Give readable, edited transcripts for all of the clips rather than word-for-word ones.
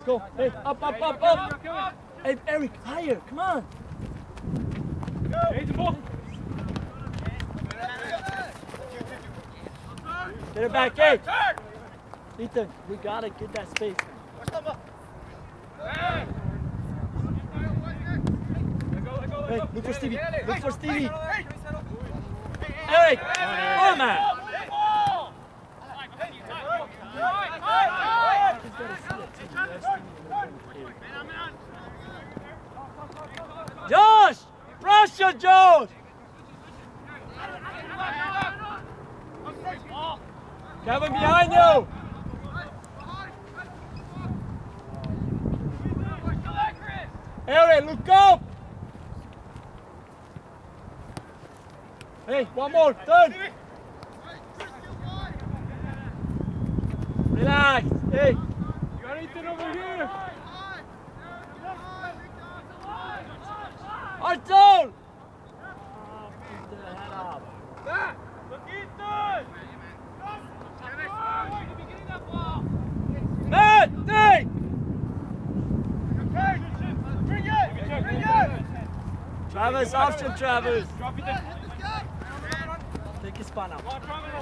Go. Hey, up, up, up, up. Hey, Eric, higher. Come on. Get it back, hey. Ethan, we gotta get that space. Hey, look for Stevie. Look for Stevie. Eric, oh man. Josh! Pressure, Josh! Kevin, behind you! Eric, look up! Hey, one more, turn! Relax, hey! You got anything over here? Artur! Keep the head up. Back! Look, Ethan! Matt! Hey! Bring it! Bring it! Travis, option, Travis. Drop it there. Take his span out.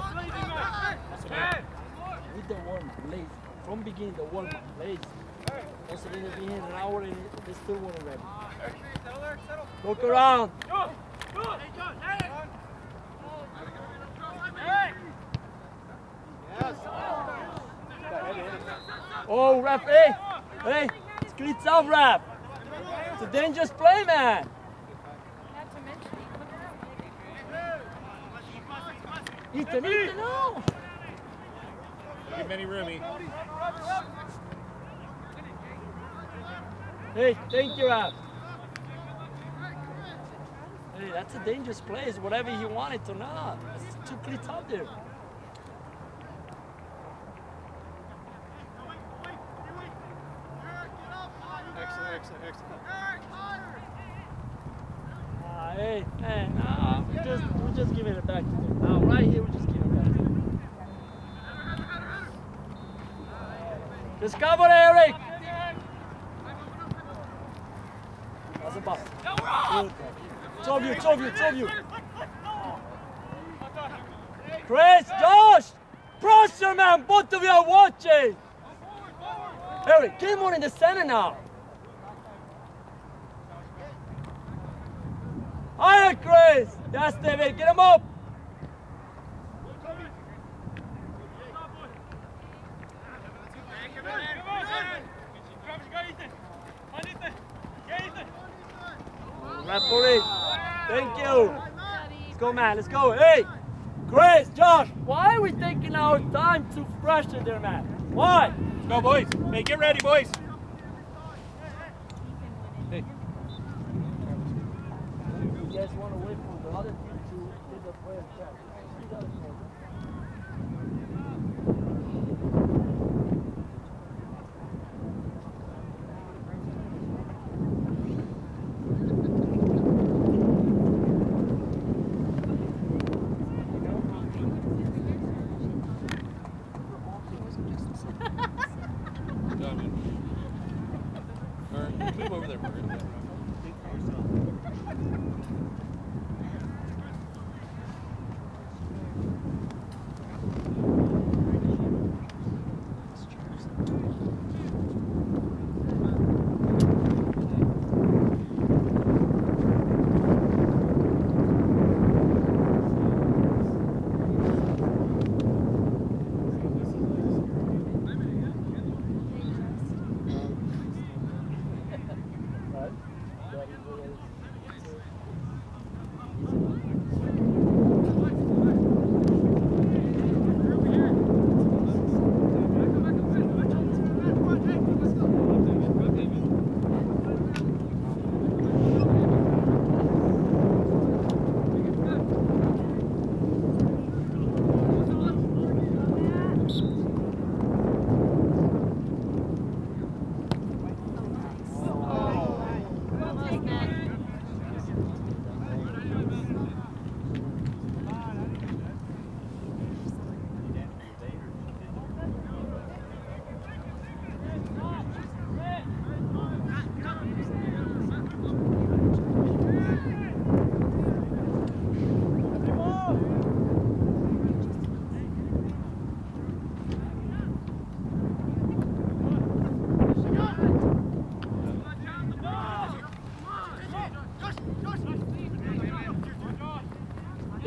With the warm-up, lazy. From beginning, the warm-up, lazy. Also, in the beginning, an hour and they still want to ready. Look around. Oh, ref, hey! Hey! Sklits av, ref! It's a dangerous play, man! Ethan, Ethan, no! Give many roomy. Hey, thank you, ref! Hey, that's a dangerous play. It's whatever he wanted to not. It's too cleats out there. Excellent. Hey, no, we're just giving it back to them. Now, right here, we're just giving it back to them. Just cover, Eric! That's a bust. Good. Two of you. Chris, Josh! Pressure, man! Both of you are watching! Eric, get more in the center now! Higher, Chris! Yes, David, get him up! Referee, thank you. Let's go, man, let's go. Hey, Chris, Josh, why are we taking our time to pressure there, man? Why? Let's go, boys. Hey, get ready, boys. Hey. You guys want to wait for the other team to get the player check. Move over there, Morgan.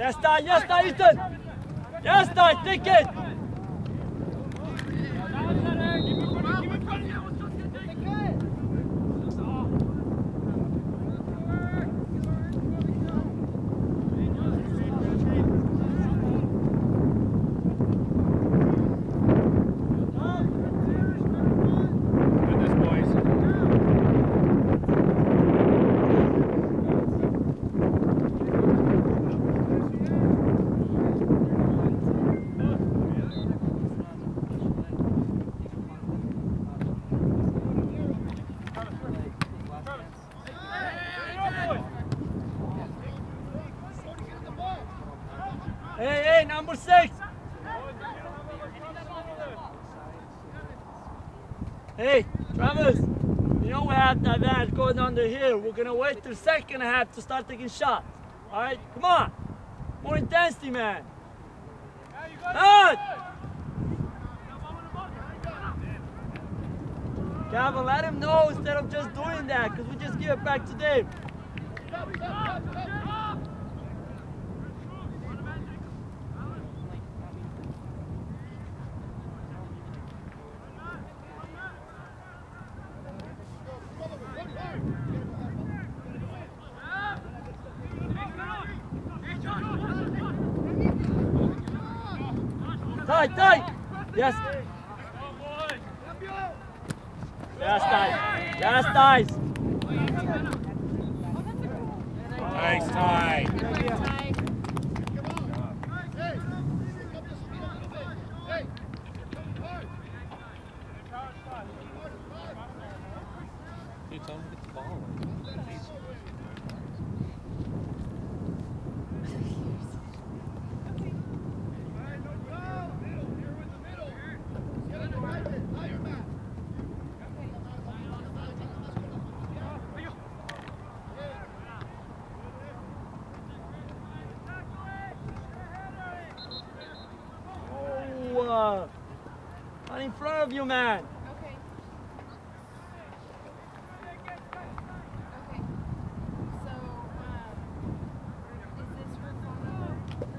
Ya está, Ethan. Ya está, take it. Hey, number 6. Hey, Travis, you know we have that van going under here. We're going to wait till second half to start taking shots. All right, come on. More intensity, man. Good. Calvin, let him know instead of just doing that, because we just give it back to Dave. Tight. Yes. Yes, nice. Nice tie. You tell him to get the ball away. Not in front of you, man. Okay. So, is this her phone number?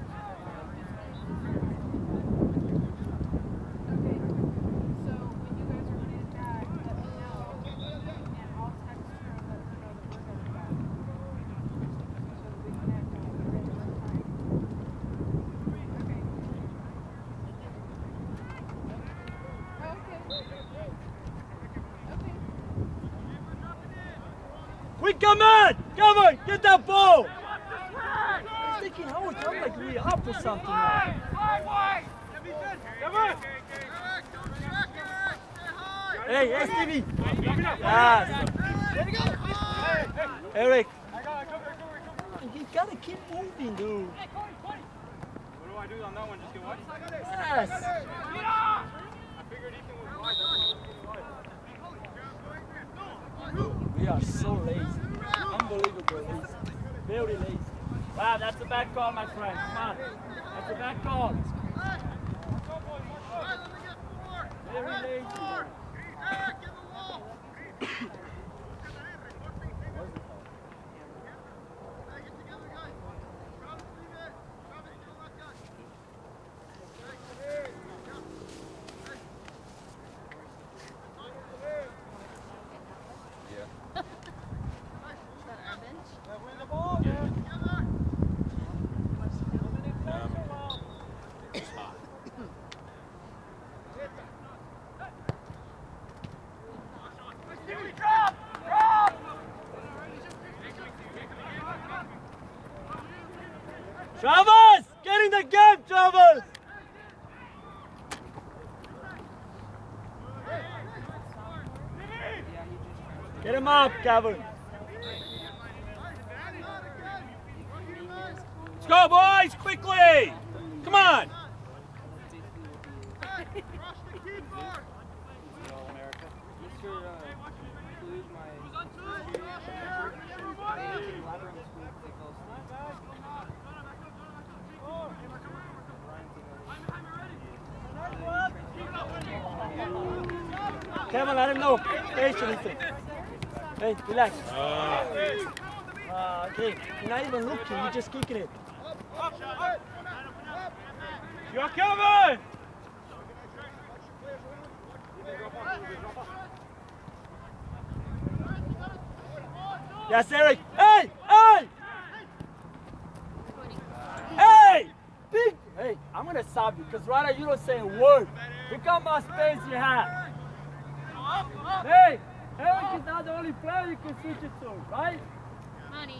Okay. So, when you guys are getting back, let me know. And I'll text her and let her know that we're going back. So that we can act on it at one time. Quick, come on, get that ball. He's thinking, how would I'm like really up or something now. Hey, Stevie. Yes. Eric. You gotta keep moving, dude. What do I do on that one? Just get wide? Yes. I figured Ethan was wide. We are so lazy. Unbelievable lazy. Very lazy. Wow, that's a bad call, my friend. Come on. That's a bad call. Very lazy. Travis! Get in the game, Travis! Get him up, Kevin. Let's go, boys, quickly! Come on! Kevin, let him know. Patiently. Hey, relax. Okay, you're not even looking, you're just kicking it. Go, Kevin! Yes, Eric. Hey! Hey! Hey! Big! Hey, I'm going to stop you because right now you don't say a word. Look how much space you have. Hey! Eric is not the only player you can switch it to, right? Money.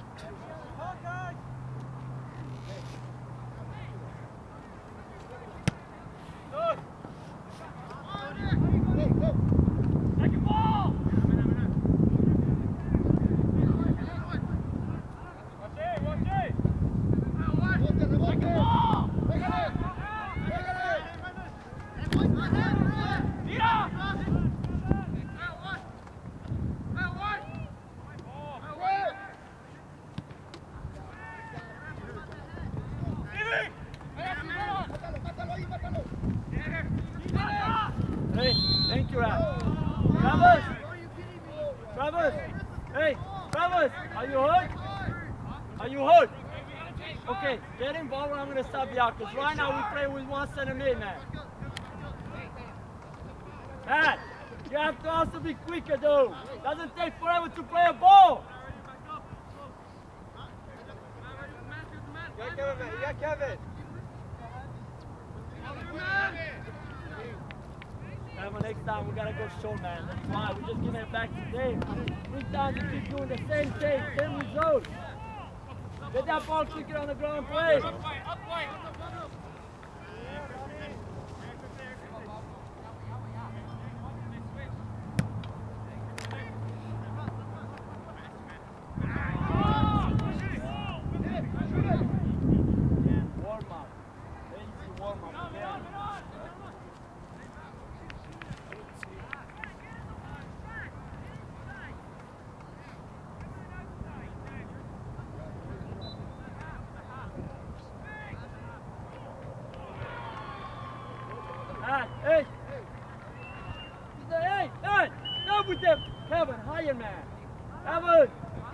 Take a ball! Hey, thank you, Ralph. Travis! Travis! Hey, Travis! Are you hurt? Are you hurt? Okay, get involved or I'm going to stop you out because right now we play with 1 center mid, man. Matt, you have to also be quicker, though. Doesn't take forever to play a ball. You got Kevin, man. You got Kevin. Remember, next time we gotta go short, man. That's why we're just giving it back to Dave. 3 times you keep doing the same thing, same result. Get that ball quicker on the ground, play. Warm up. Easy warm up. Yeah. Hey! Hey! Hey! Stop with them! Kevin, higher man! Kevin!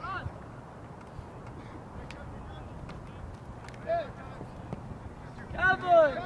Kevin!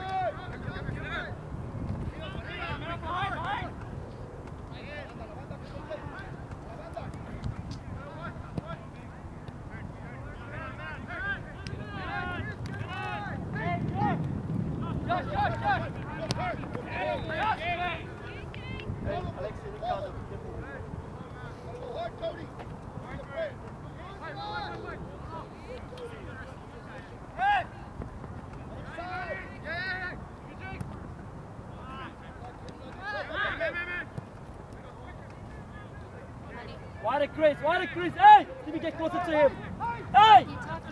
Why the Chris? Why the Chris? Hey! Let me get closer to him. Hey!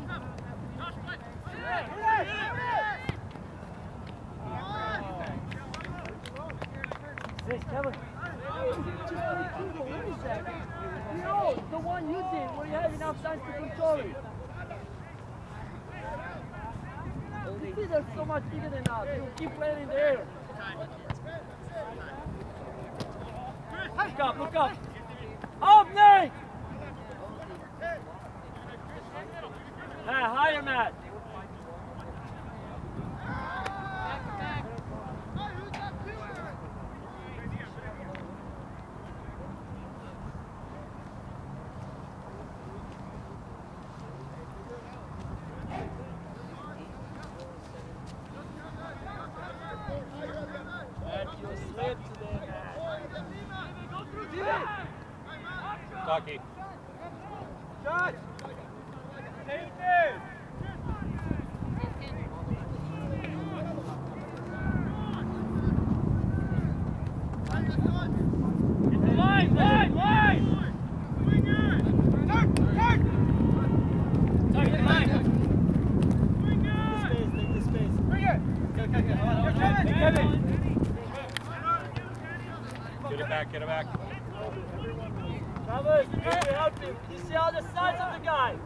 This, Kevin. What is that? No, the one you did where you have enough time to control it. You see, they're so much bigger than us. You keep playing in the air. Look up, look up. Up, Nate! Higher, Matt. Ducky. Josh! Take it! Line! Take the line! Take the space. Bring it! Hey, Kevin! Get it back, get it back. Travis, help him. You see all the sides of the guy.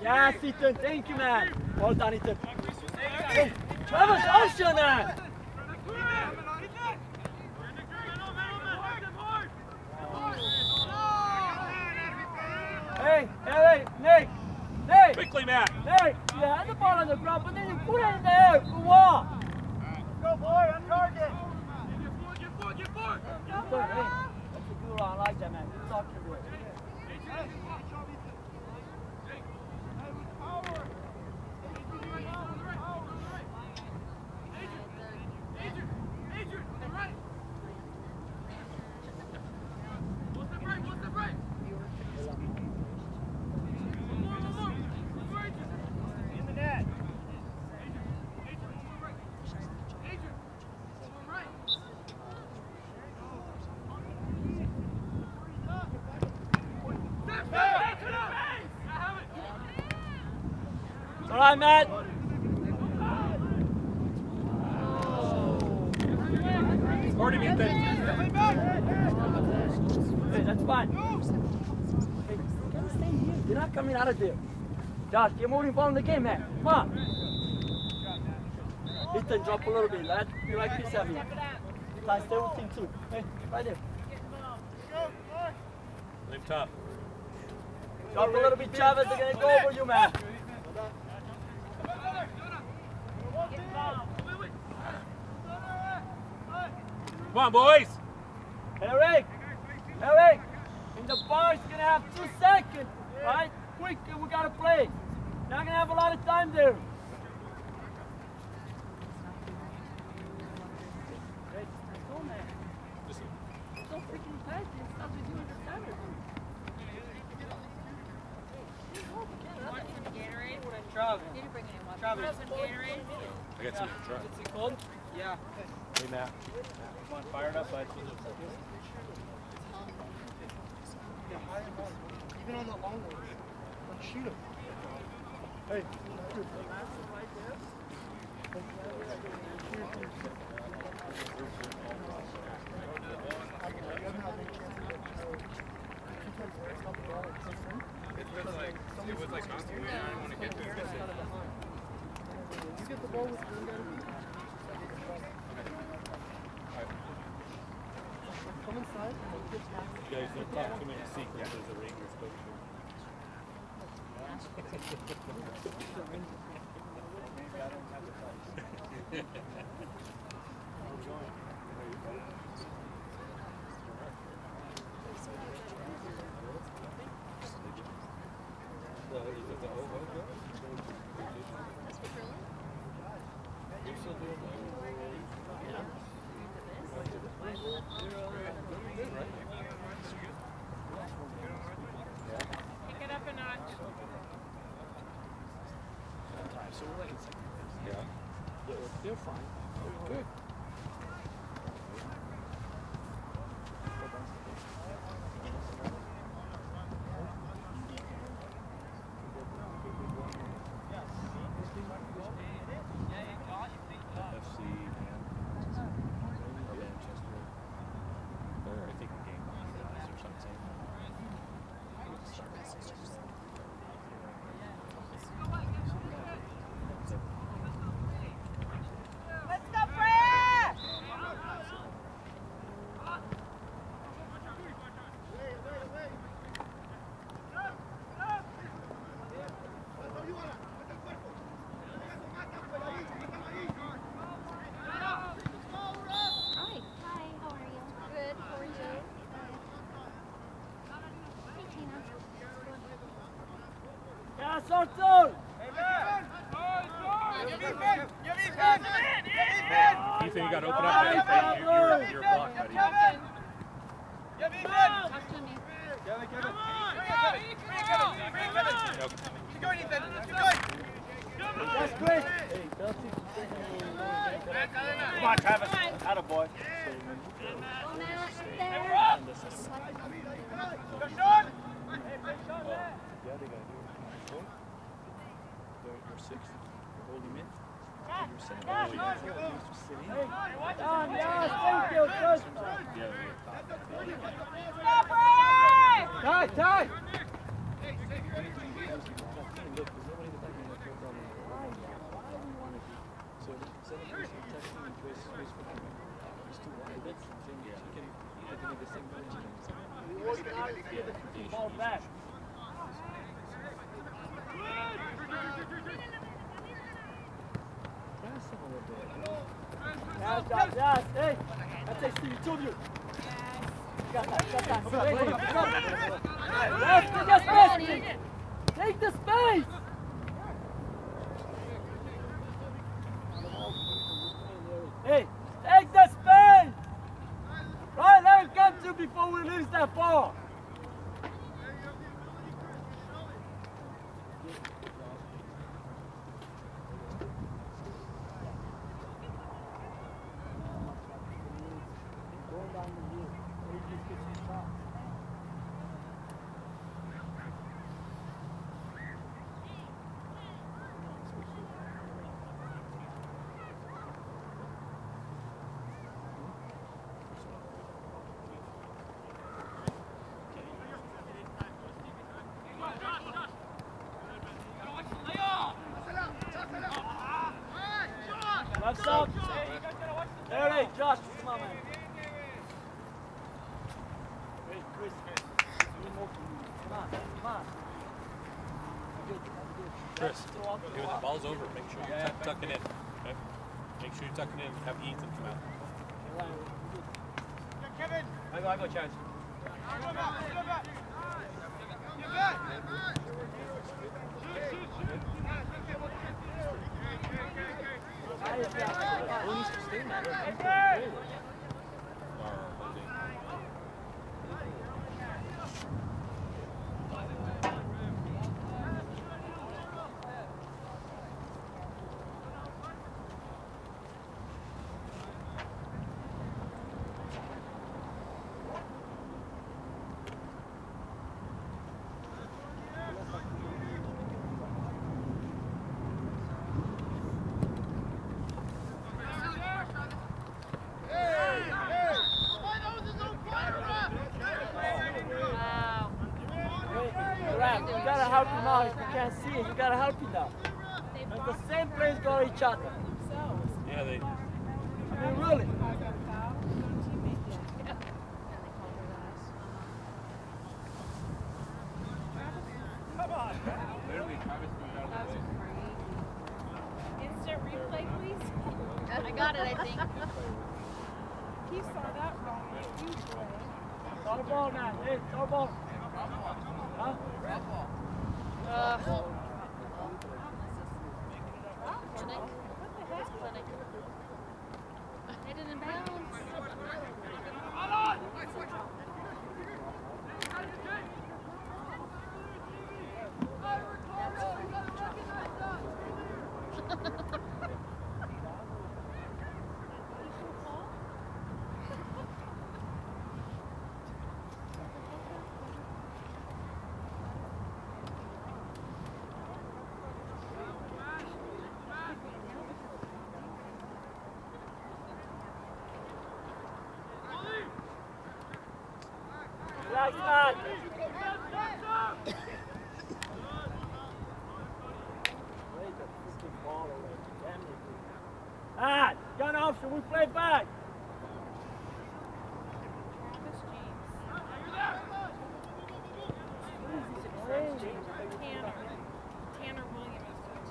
Yes, Ethan, thank you, man. Well done, Ethan. Hey, Travis, Ocean, man. Hey, Nick. Quickly, Matt. Nick, you had the ball on the ground, but then you put it in the air for what? Go, boy, on target. Ethan, hey, that's a good one. I like that, man. Good talk to you. All right, Matt. Scored him, Ethan. Hey, that's fine. Hey, you gotta stay here. You're not coming out of there. Josh, get more involved in the game, man. Come on. Ethan, drop a little bit, lad. You like this heavy. Ty, stay with him too. Hey, right there. Live tough. Drop a little bit, Travis. They're gonna go over you, man. Come on, boys. Eric, in the bar, it's gonna have 2 seconds, right? Quick, we gotta play. Not gonna have a lot of time there. Hey, let's go, man. So freaking fast, it's stuff we do in the center. Travis. Travis. I got some. Is it cold? Yeah. Hey, Matt. Come on, fire it up, bud. Even on the long one. Let's shoot him. Hey. It was like constantly, I didn't want to get to it. You get the ball with the come inside. You guys don't talk too many secrets as a Rangers coach. Pick it up a notch. So we're like in second. Yeah. They're fine. Good. Ethan, you got to open up that thing. You're blocked, buddy. That's great. Come on, Travis. Attaboy. You're six. You're holding in. You're seven. Thank you, coach. Ty. Where's fucking he's too wide. That's the thing. He can get the same energy. Ball back. Pass him a little bit. Yes. Hey, that's it, Steve. Two of you. Got that. Hey, take the space. Take the space. Hey, take the space. Right, let him come to before we lose that ball. Left up. There it is, Josh. Come on, man. Hey, Chris. Come on. Chris, when the ball's over, make sure you tuck it in. Okay? Make sure you tuck it in. Have Ethan come out. Kevin! I go, Chance. Who needs to stay in that? You gotta help him out. If you can't see it, you gotta help him now. And the same players go each other. Yeah, they. I mean, really. Instant replay, please. I got it, I think. He saw that wrong. Huge play. Throw the ball now. Hey, throw the ball. Huh? Clinic. Clinic. Hit it in bounds. Relax, man. Ah, gun option, we play back. Travis James. Tanner Williams.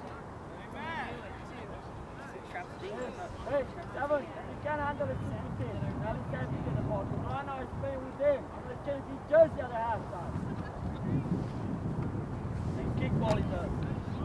Hey, Devon, you can't handle the 50-50. Now he can't be in the ball. So now he's playing with him. I'm going to change his jersey at the halftime. And kickball he does.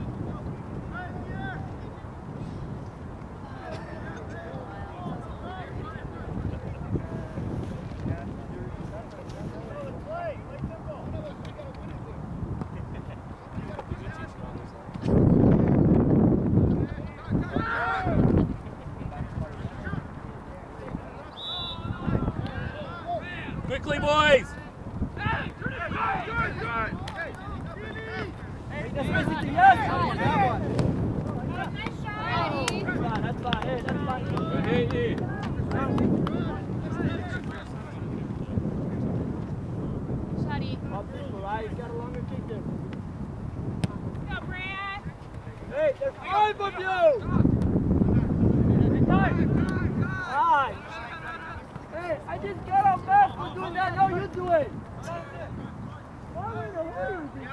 Quickly, boys! Hey, that's basically yes. Nice shot. That's fine. Hey, that's fine. Hey. Shotty. Up people, right? He's got a longer kick there. Go, Brad. Hey, there's 5 of you! Hey, Hey, I just got off back for doing that. No, you do it. Why in the hell is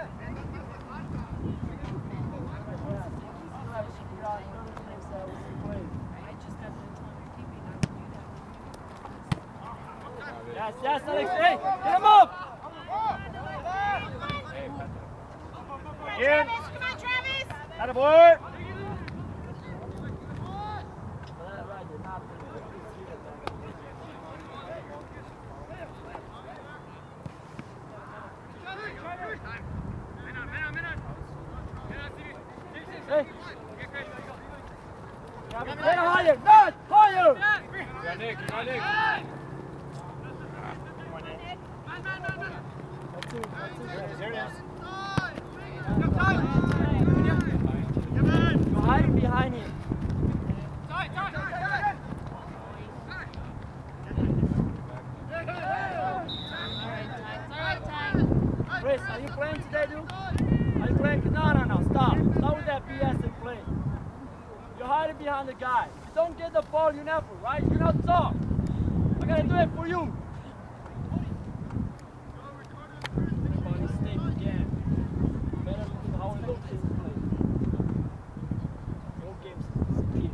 Yes, yes, Alex. Hey, get him up. Again. Come on, Travis! Attaboy. Hey. Get higher, not higher. You got Nick, you got Nick. There it is. You're hiding behind him. Chris, are you playing today, dude? Are you playing? No, no, no, stop. Stop with that BS and play. You're hiding behind the guy. If you don't get the ball, you never, right? You're not soft. I gotta do it for you. Body stay again. Better look at how it looks in the play. Your game's speed.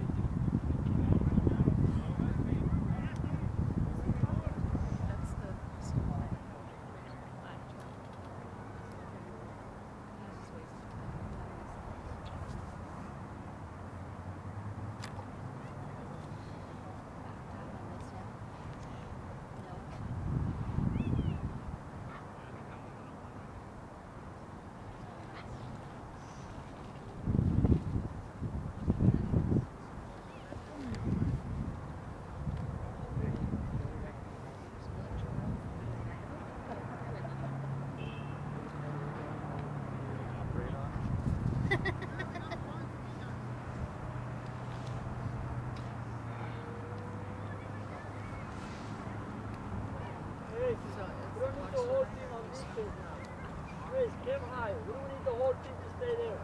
We don't need the whole team on defense now. Grace, get higher. We don't need the whole team to stay there.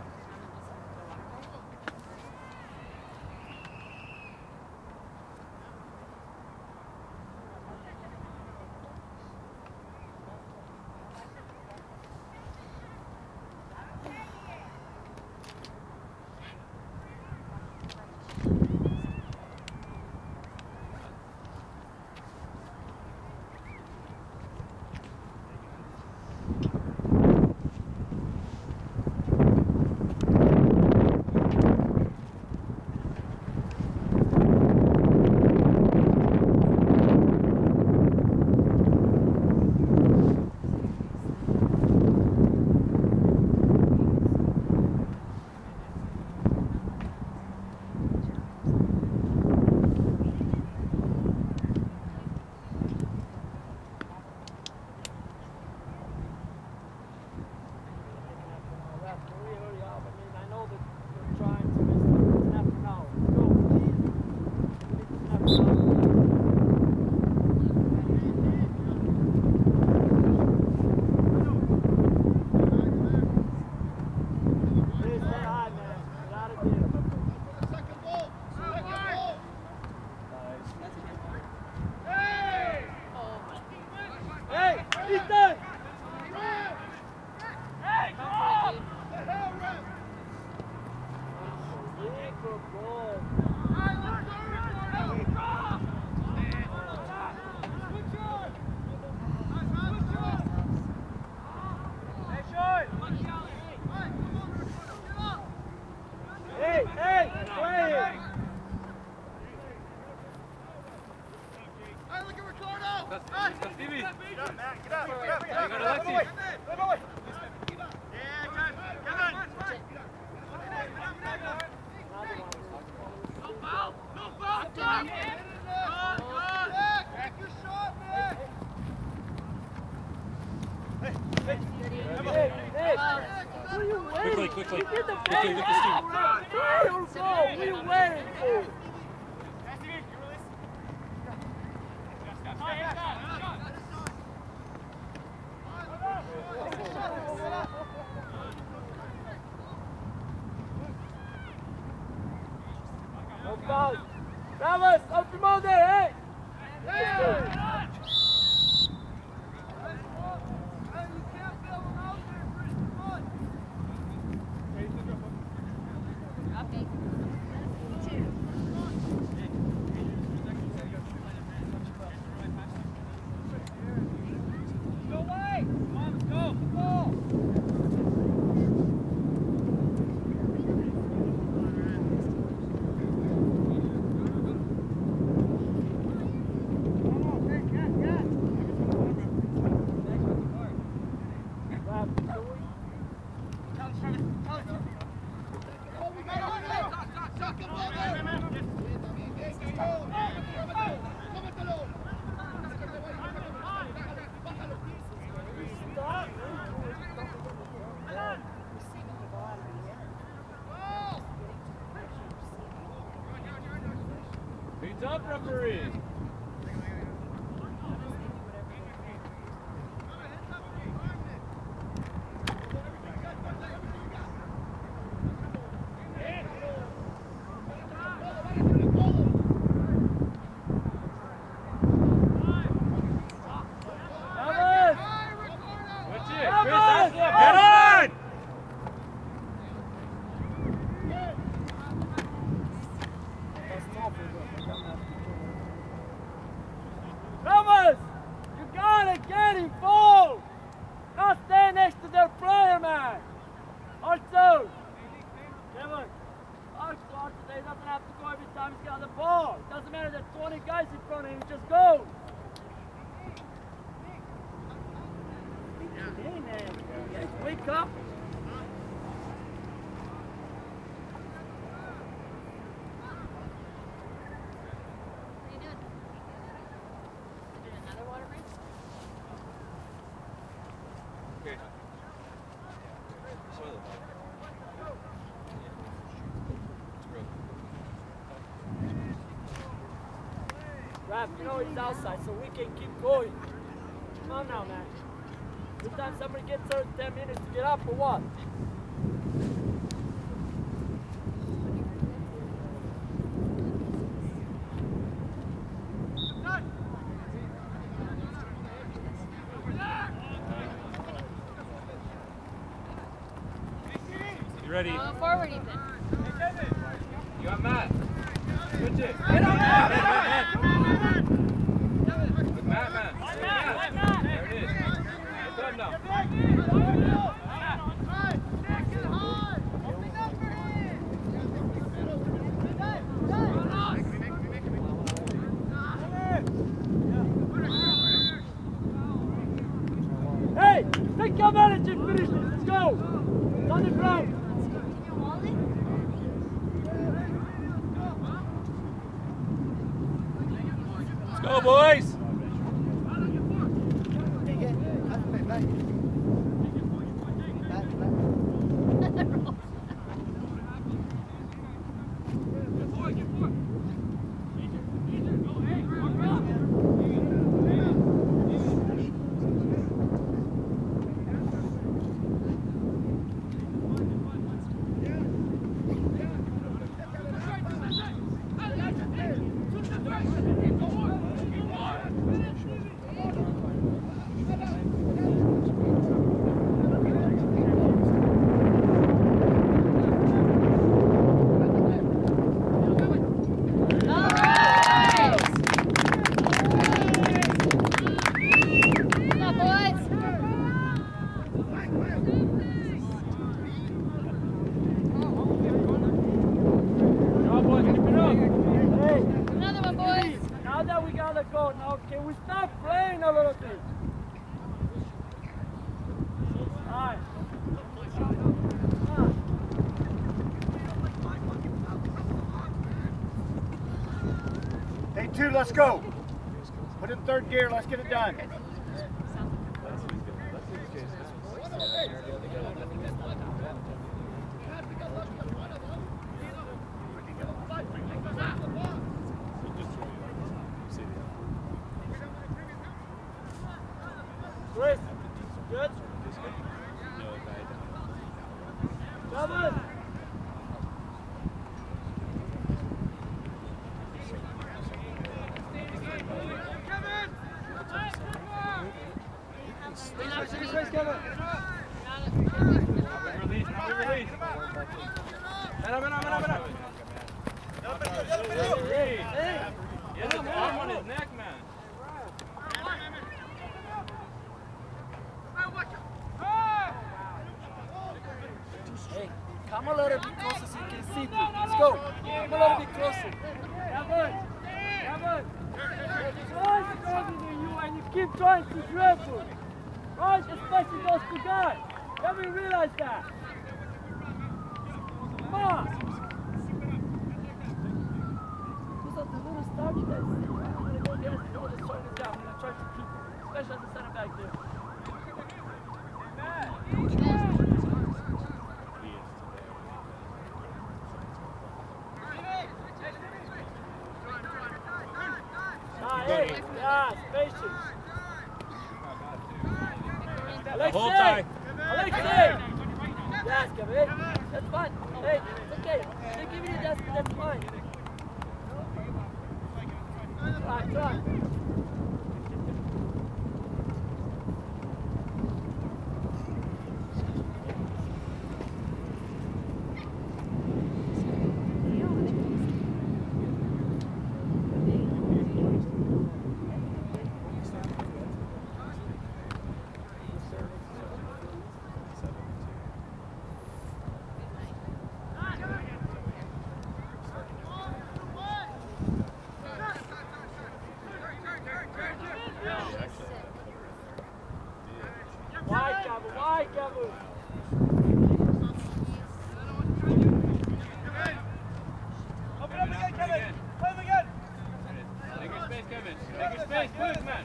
Quickly, get the steam. What are you waiting for? No foul. Travis, up from out there, hey! Heads up, referee. Ramos, you gotta get involved. Not stay next to their player, man. Also, Kevin, our squad today doesn't have to go every time he's got the ball. It doesn't matter there's 20 guys in front of him, just go. Hey, man. Guys, wake up. What are you doing? Doing another water break? Okay. Soil. Rap, you know he's outside, so we can keep going. Come on now, man. Every time somebody gets hurt, 10 minutes to get up or what? You ready? Going forward, Ethan. You got Matt. Switch it. Matt, man. There it is. Good enough. Hey, take your advantage and finish this. Let's go. It's on the ground. Let's go, boys! Now, can we stop playing a little bit? Alright. Day 2, let's go. Put it in third gear, let's get it done. Chris, good? Kevin! Chris, Kevin! Release. Hey, get his arm on his neck, man. Hey, come a little bit closer so you can see through. Let's go. Come a little bit closer. Kevin! There's always stronger than you and you keep trying to dribble. Right? Especially those two guys. Let me realize that. Come on. Those are the little starch guys. I'm going to go against all the strongest guys. I'm going to try to keep them, especially at the center back there. Alexei! Yes, Kevin. Hey, that's fine. Hey, it's okay. They give you the desk, that's fine. Try. Why, Kevin? Open up again, Kevin. Play him again. Take your space, Kevin. Take your space. Move, man.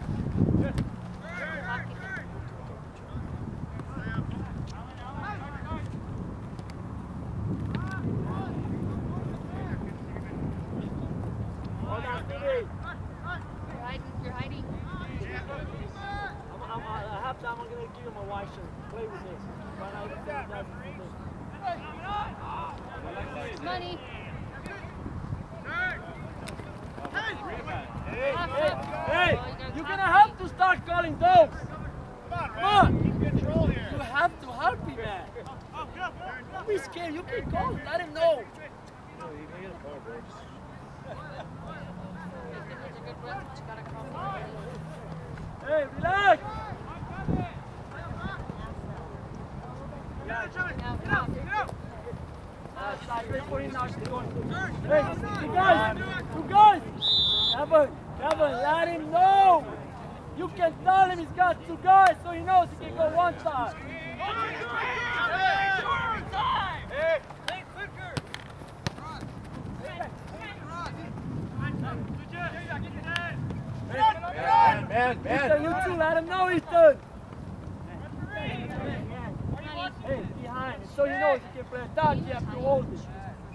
Hold on, Stevie. You're hiding. At halftime, I'm going to give him a white shirt. Play with this. Find out if he does it. Money. Hey, you're going to have to start calling those. Come on. Keep control here. You have to help him, man. Don't be scared. You can call. Let him know. Hey, relax. Hey, you guys. Kevin, let him know. You can tell him he's got 2 guys so he knows he can go one side. Man. You two, let him know, Ethan. Hey, behind, so he knows he can play attack, you have to hold it.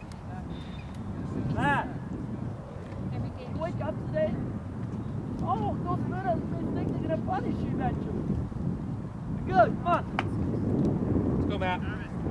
Man. You wake up today? Oh, those little mistakes are going to punish you eventually. Good, come on. Let's go, Matt.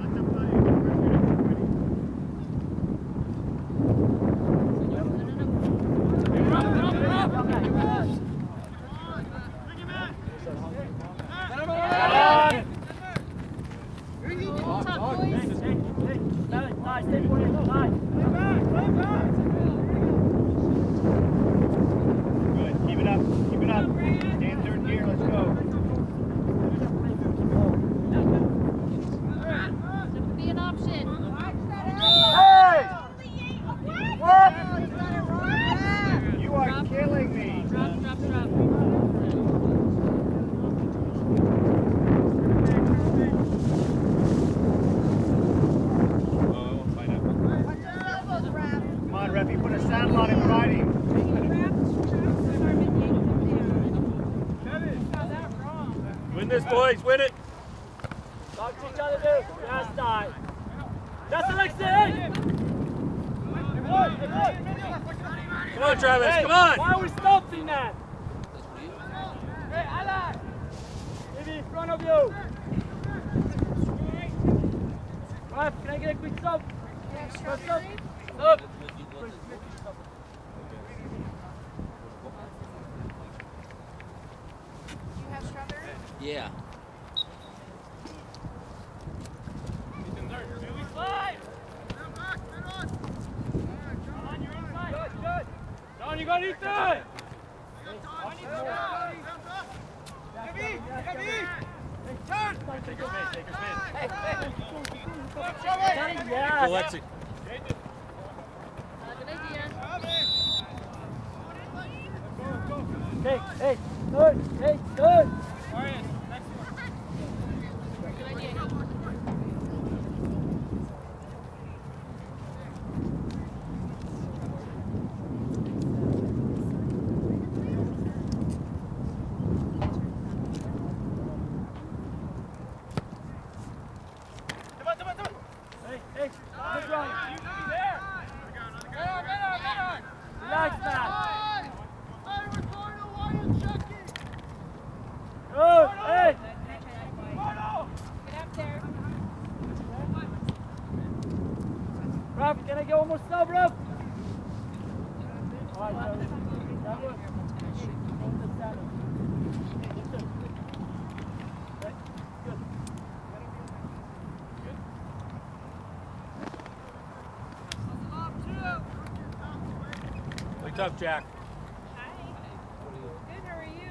Boys, win it! Talk to each other, dude. Last time. That's Alexei! Hey! Come on, Travis, Hey, come on! Why are we stopping that? Hey, Alex! Maybe in front of you. Ref, can I get a quick stop? Quick stop. Stop. You have strawberry? Yeah. Down, you got Ethan! Go, Lexi. Hey, good. Get up there. Rafi, can I get one more sub, Rafi? All right, Travis. That one. Hold the saddle. Listen. Okay, good. Wake up, Jack. Hi. Good, how are you?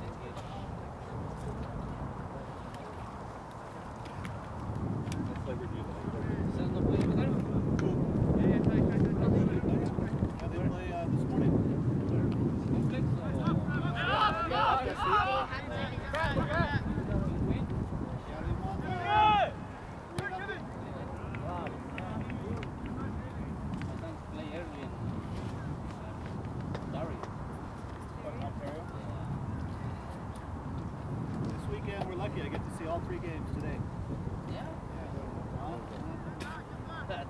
This weekend, we're lucky. I get to see all 3 games today. Yeah. That's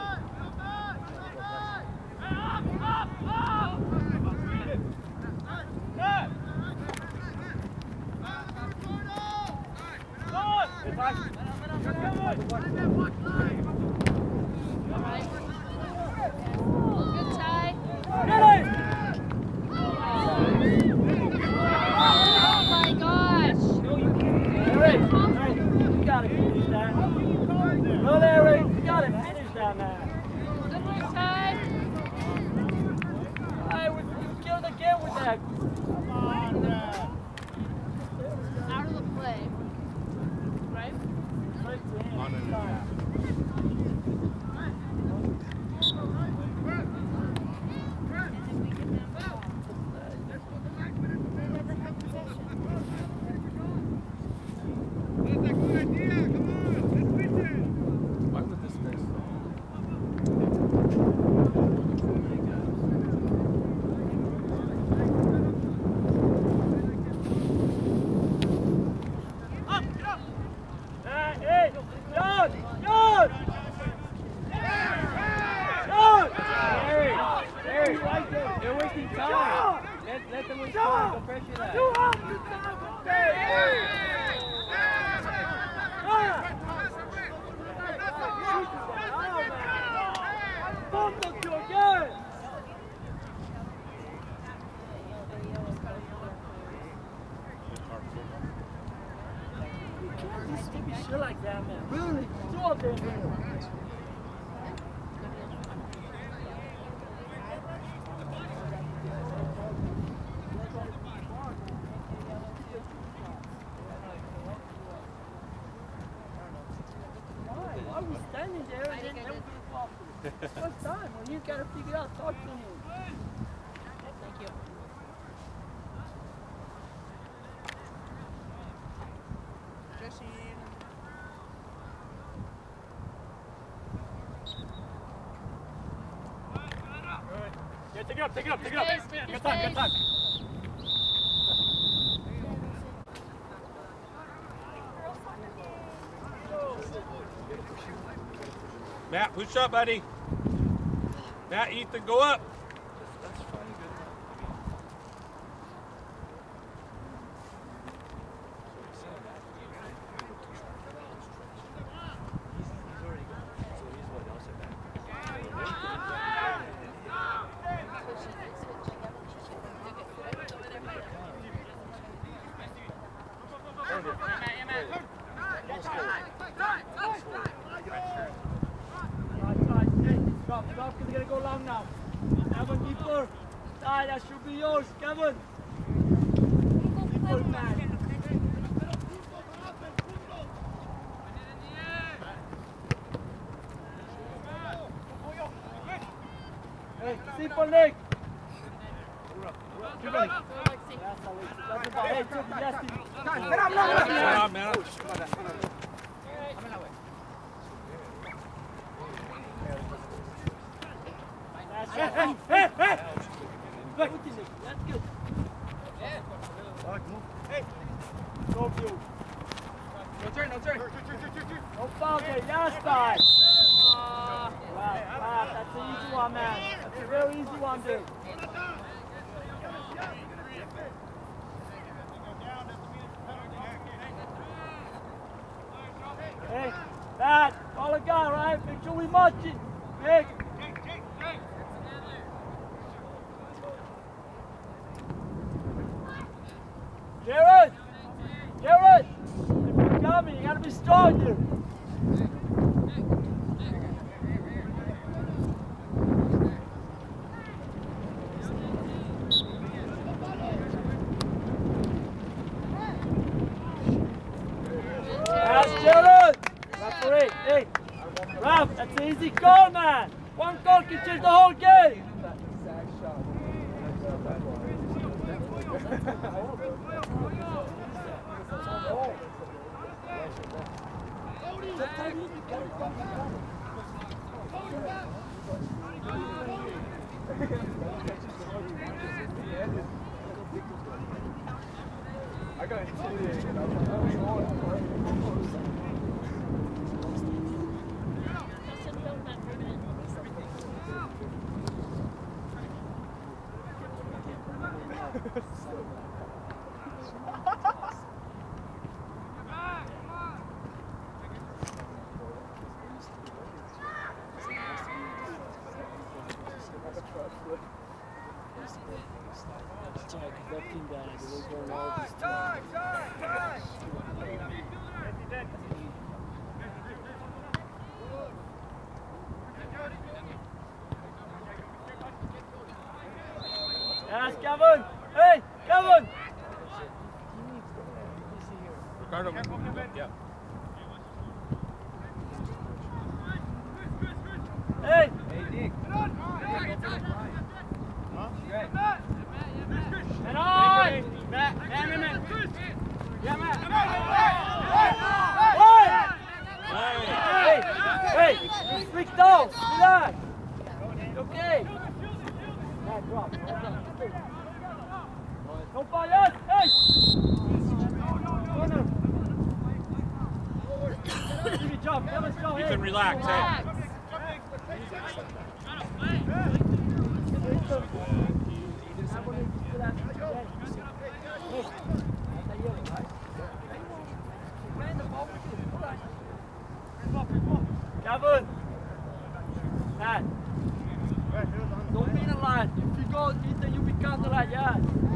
Good tie. Oh my gosh. Eric, you gotta finish that. Well, Eric, you gotta finish that, man. Good one, Ty. You killed the game with that. Out of the play. Right? On and back. Why would this guy Hey, John! John! John! Hey, they're wasting time. Let them waste time. Don't pressure that. You have to stop Don't look your game! You can't just be shit like that, man. Really? Two of them here. Why are we standing there and then we're going to talk to him? What time? When you got to figure out, talk to him. Thank you. Yeah, take it up, take it up, take it up. Space, Good time, good time. Matt, push up, buddy. Matt, Ethan, go up. Drop, because they're going to go long now. Kevin, keeper. Ty, that should be yours, Kevin. Keeper, man. Hey, simple leg. Keep running. That's about it. Took the left. Come on, man. Hey! Good. That's good. Hey! Go view. No turn. No foul, okay, last time. Wow, that's an easy one, man. That's a real easy one, dude. Hey, Pat, call a guy, right? Make sure we march it. Big. Hey, Ralph, that's an easy call, man. One call can change the whole game. I got intimidated. Justin filmed that for a minute. That's right, because that team down there, they're going all this time. Yes, Kevin! Hey, Kevin! Ricardo, yeah. Hey! And on! Matt! Yeah, Matt! Hey! Hey! Freak down! Relax! Okay! Matt, drop. No ball, yes! Hey! Corner! Give me jump, Kevin's go, hey! Ethan, relax, hey. Kevin! Matt! Don't be in the line. If you go, Ethan, you become the line, yeah.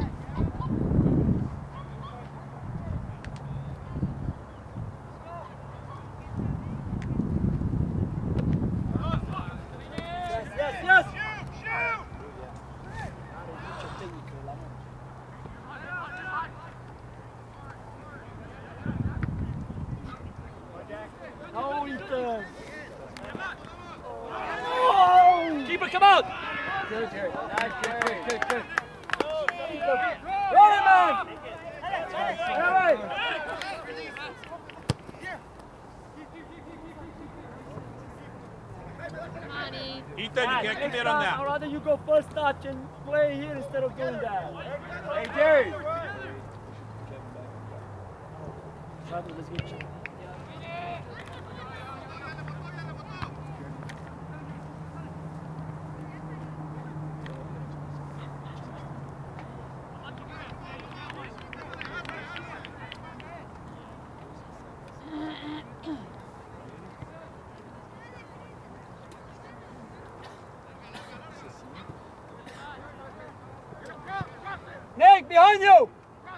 Yes, yes, yes! No, Ethan! Oh! Keeper, come out! Good, Jerry. Nice, Jerry. Good. Roll it, man! Hey! Come on, E. Ethan, you can't commit on I'd that. rather you go first touch and play here instead of doing that. Hey, Jerry! Let's get you. Nick, behind you!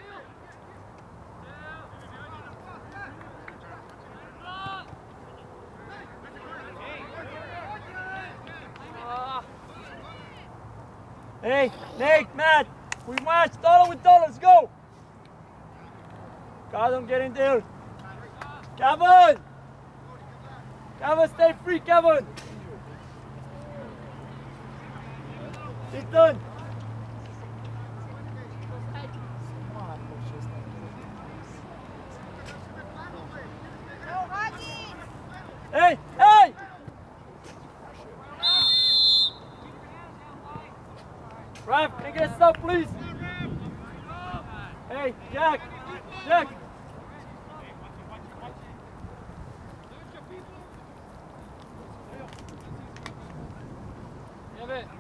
Hey, Nick, Matt, we match dollar with dollar, let's go! God, don't get in there. Kevin! Kevin, stay free, Kevin! Ethan! Hey! Hey! Raf, can you get stuff, please? Hey, Jack! Jack! Give it.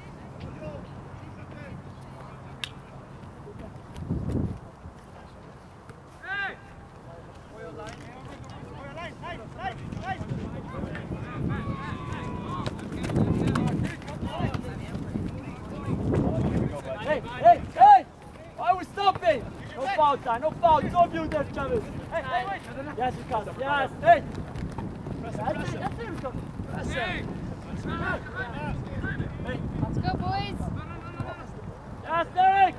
Hey! Why are we stopping? No foul time, no foul. It's on you there, Travis. Hey, wait. Yes, you can. Yes, hey. That's it. That's it. Hey. Let's go, boys. Yes, Derek.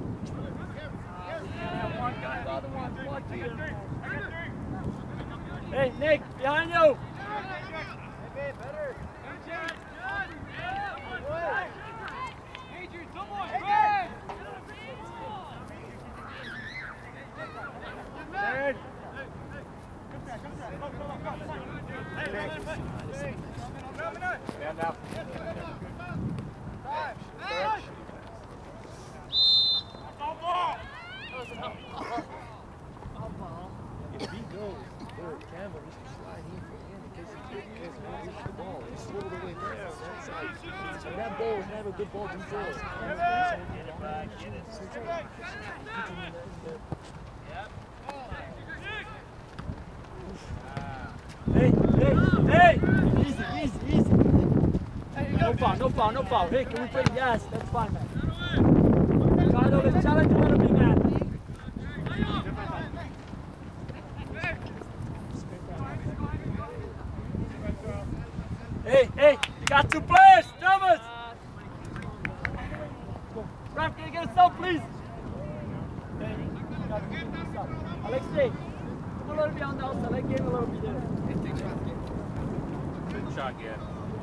One guy, the other one. Hey, Nick, behind you. Stand up. If he goes there, Campbell needs to slide in for him in case he gets the ball. He's slowed away from that side. And that ball was never a good ball control. Get it back, get it. Hey! Easy, easy, easy. No foul, no foul, no foul. Hey, can we play? Yes, that's fine, man. Carlo, let's challenge a little bit, man. Hey, you got 2 players, Thomas! Raf, can you get us out, please? Hey, Alexei, come a little bit on the outside. Let game a little bit there. Good shot, yeah.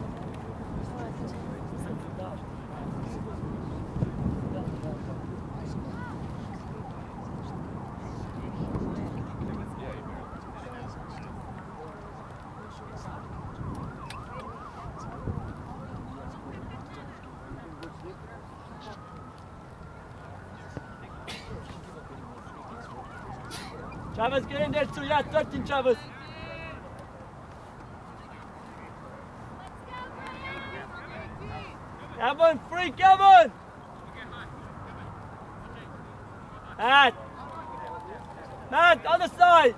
Travis, get in there too. Yeah, 13, Travis. Kevin, free, Kevin! Matt, other side!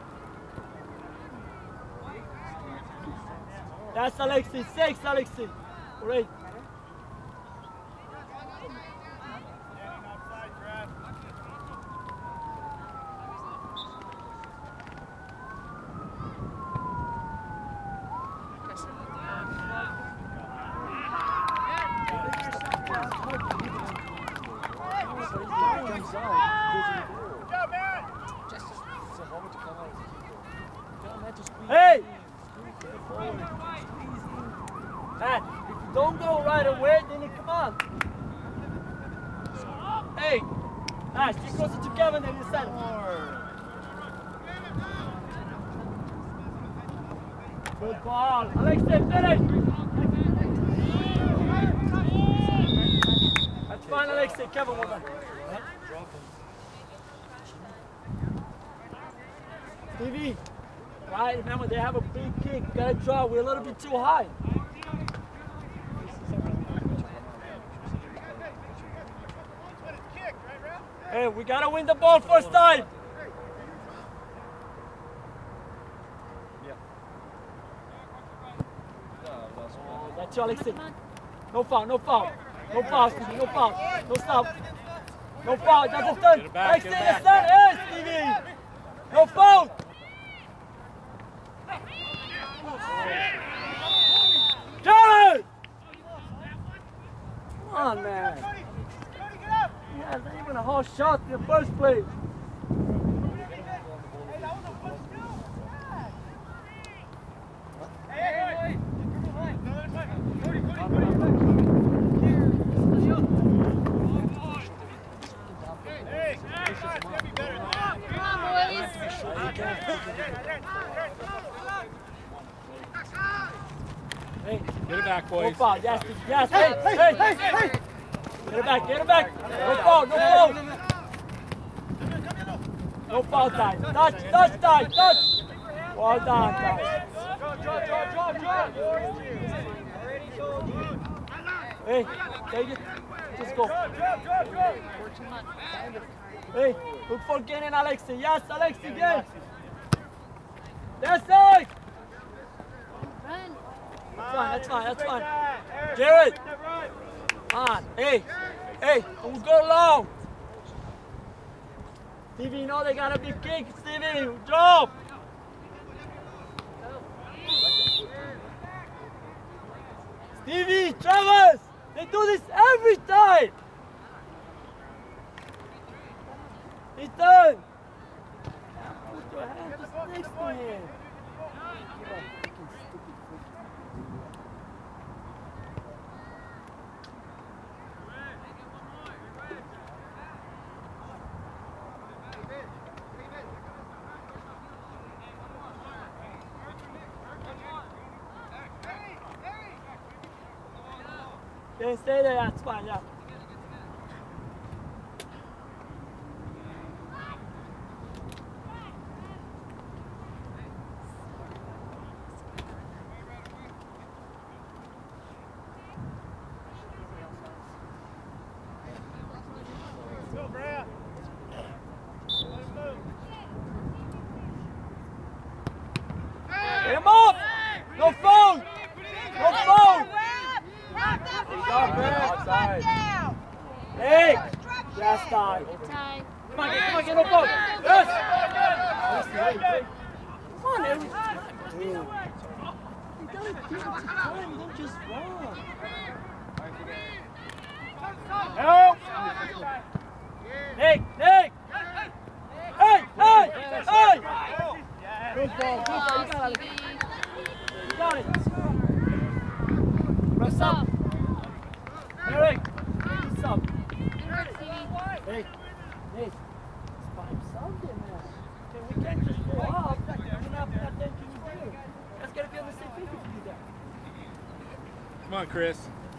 That's Alexi, 6, Alexi. Great. Hey! Matt, if you don't go right away, then you come on. Hey! Matt, get closer to Kevin and you center. Good ball. Alexei, finish! That's fine, Alexei. Kevin, well done. Stevie, right, remember they have a big kick. Gotta draw. We're a little bit too high. Hey, we gotta win the ball first time. Oh, that's you, Alexei. No foul, no foul. No foul, Stevie, no foul. No stop. No foul, that's a turn. Alexei, that's done. Hey, Stevie. No foul. Jared! Come on, man. Yeah, it's not even a hard shot in the first place. Hey, Get it back, boys. no foul, yes, yes, hey. Get it back. No foul, no foul. No foul time. Touch time, touch. Well done, guys. Hey, take it. Just go. Hey, look for getting Alexei. Yes, Alexei, get. That's it. Run. That's fine. Jared. Come on, hey, don't go long. Stevie, you know they got a big kick. Stevie, drop. Stevie, Travis, they do this every time. Ethan, put your hand just next to him. Then stay there, that's fine, yeah. Go, Brad. Let him move. Get him up! No phone! No phone! Outside. Hey! Yes, time. Tie. Come on, get no phone! Yes! Come on, every time. Dude. You gotta give it some time, don't just run. Help! Nick! Hey! Good ball, Oh, you got it. Stevie. You got it. Press up. Eric, press up. Hey, it's by himself there, man. Okay, we can't just go up. We're not paying attention to you. Let's get to be on the same page if you do that. Come on, Chris.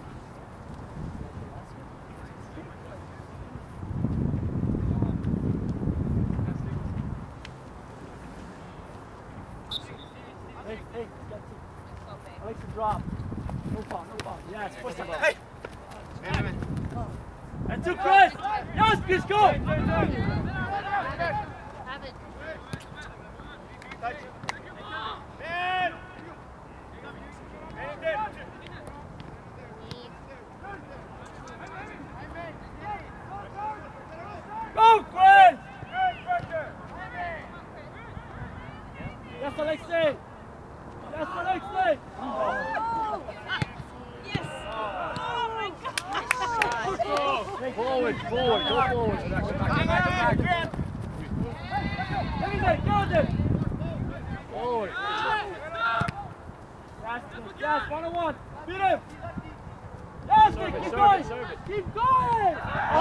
Hey, got to. I like to drop. No foul. Yes, push him up. Hey! And to Chris! Yes, Chris, go! Have it. Man! Go, Chris! Yes, Alexei! Yes, Alexei! Forward, go forward. Everybody, go there! Forward. Yes, 1-on-1. Beat him! Yes, Nick, keep going! Keep going!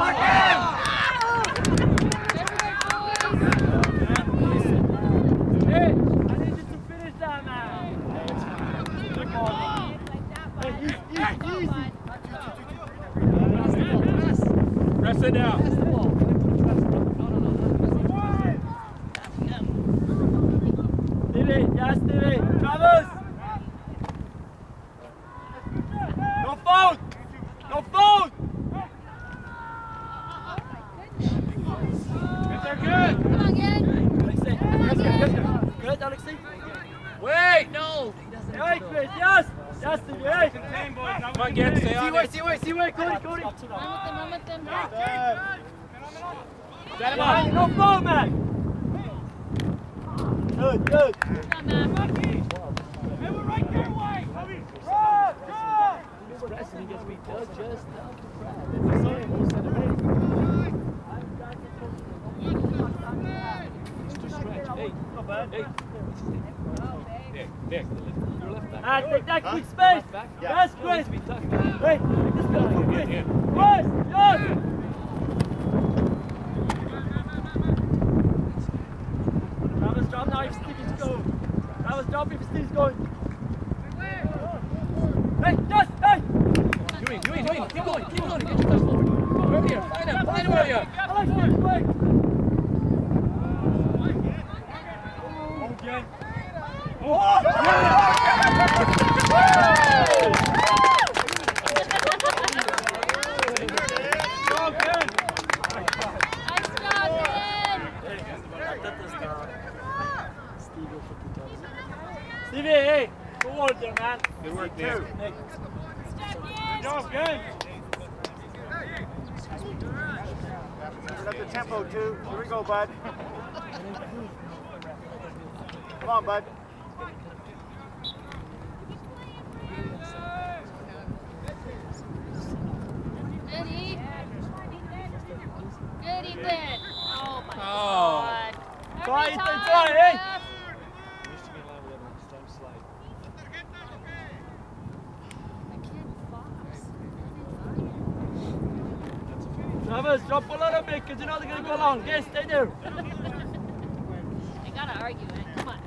Hey, I need you to finish that, man. Good ball. Hey, easy. Press it down. Stevie, yes, Stevie. Travis! No foul! No foul! They're good. Come on, gang. Alexei, good, Alexei? Wait, no. Hey, Chris, yes! Yes, Stevie, hey! Contain, boys. Now Come on, get stay on it. See where, Cody. Run with them. Get him out. No foul, man! Good. Come on, man. Hey, we're right there, White. Run! He's pressing, he gets beat just down to Brad. That's the same, he said it. It's too stretched. Hey, Not bad. hey. Nick. Your left back. Ah, take that quick space! Yes, Chris! Be tough. Hey, take this guy for Chris! Yeah. Chris! Yes! Travis, drop now if Stevie's going. Travis, drop if Steve's going. Hey, yes! Hey! Doing. Keep going. Get your touch forward. Over here. Find him where you are. Alex, quick! Okay. Nice job, man. Stevie, hey! Forward there, man. Good work, Nick. Nick. Good job, good. Turn up the tempo, too. Here we go, bud. Come on, bud. Good, Ethan. Oh, my Oh. God. Try, Every Ethan, time, try, hey. ref. Used to be in line with him. This time slide. I can't fox. That's a finish. Travis, drop a little bit because you know they're going to go long. Yes, stay there. I gotta argue, man. Come on.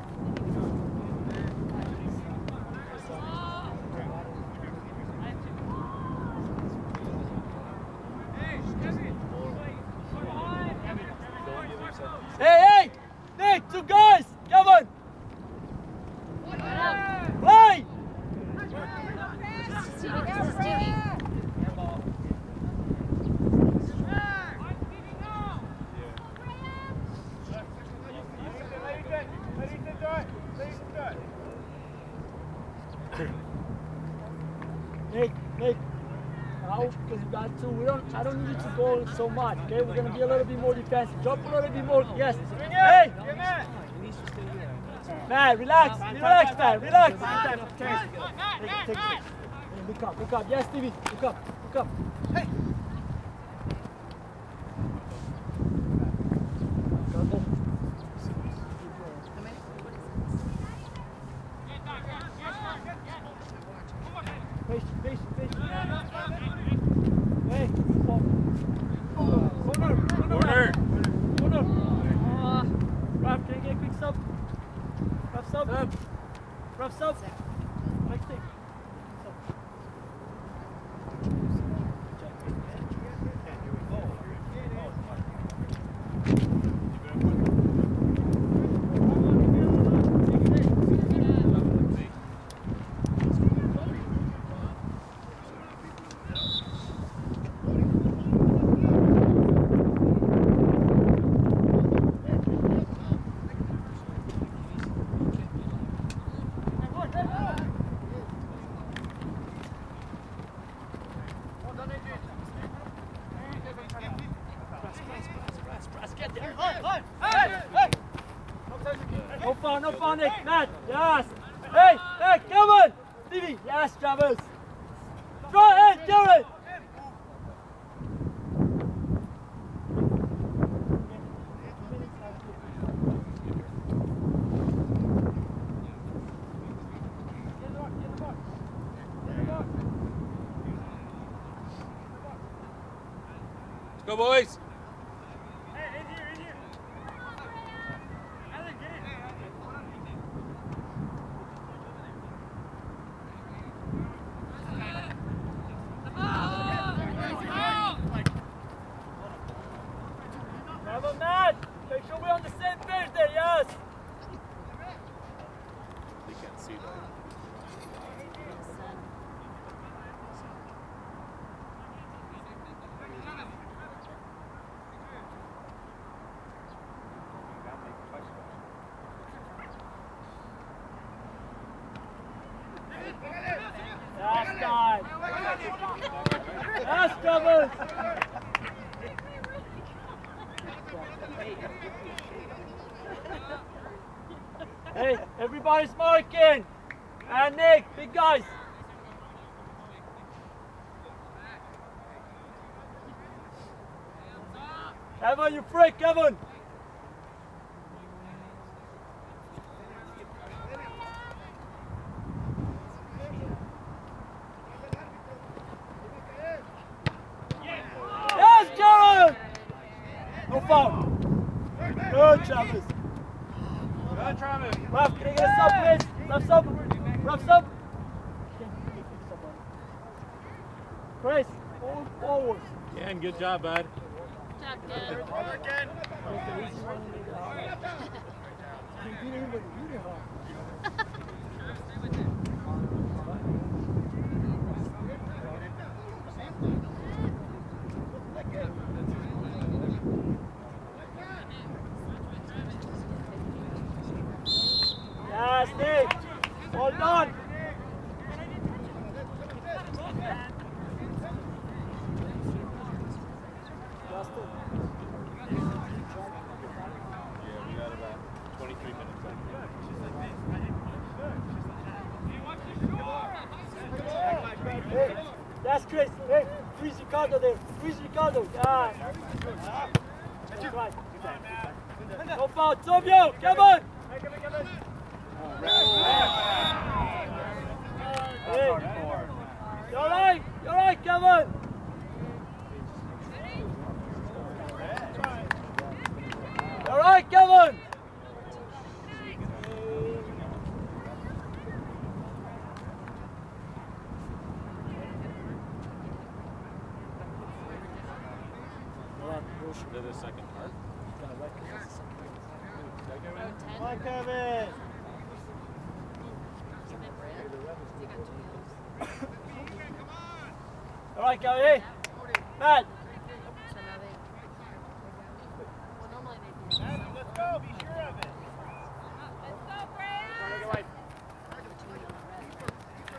Nick, now, because you got two, I don't need you to go so much, okay? We're going to be a little bit more defensive. Drop a little bit more, yes. Hey! Matt, relax, Matt, relax. Take it. Look up. Yes, Stevie, look up. Hey! Patient. Hey, corner. Raf, can you get a quick sub? Rough sub. Next thing. No foul, Nick. Matt, yes. Hey, come on. Stevie, yes, Travis. Hey, Jared. Let's go, boys. Make sure we're on the same page there, yes! They can't see that. Last time! Last troubles! Hey, everybody's marking! And Nick, big guys! Kevin, you freak, Kevin! Yes, Jared! No foul! Good, Travis! Good, Travis. Raf, can I get a sub, please? Raf sub. Chris, forward. Ken, good job, bud. Good job, Ken. Yes, Nick. Well done. Yeah, we got about 23 minutes left. Hey, that's Chris. Hey, freeze Ricardo there. Freeze Ricardo. Yeah. That's right. No foul. Tobio, come on. Hey. You're right, Kevin. You're right, Kevin. To the second part. Come on, Kevin. All right, Kevin. Hey, Matt. Let's go. Be sure of it. Let's go, Brad.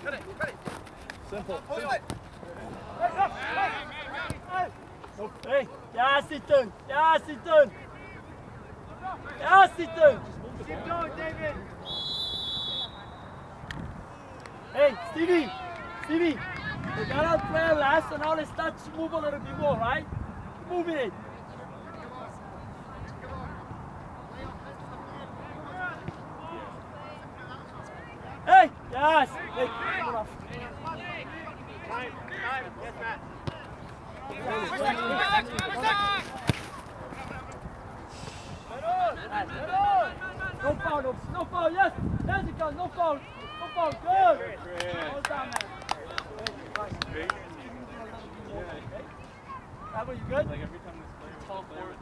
Simple. Hey, ja zitten, ja zitten. Ja zitten. Keep going, David. Hey, Stevie, Stevie. You gotta play last and now let's start to move a little bit more, right? Move it. Hey, yes. Hey, come on. Time. Yes, Matt. No foul, no foul, yes. There's it goes, no foul. No foul, good. Hold on, man. That was you good? Like every time this player falls forward,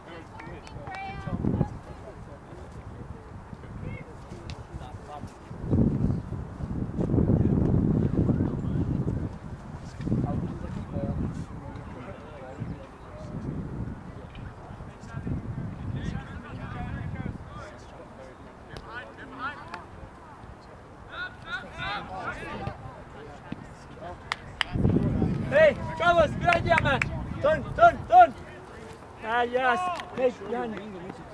Hey, Travis, good idea, man. Turn. Ah, yes. Hey, behind you.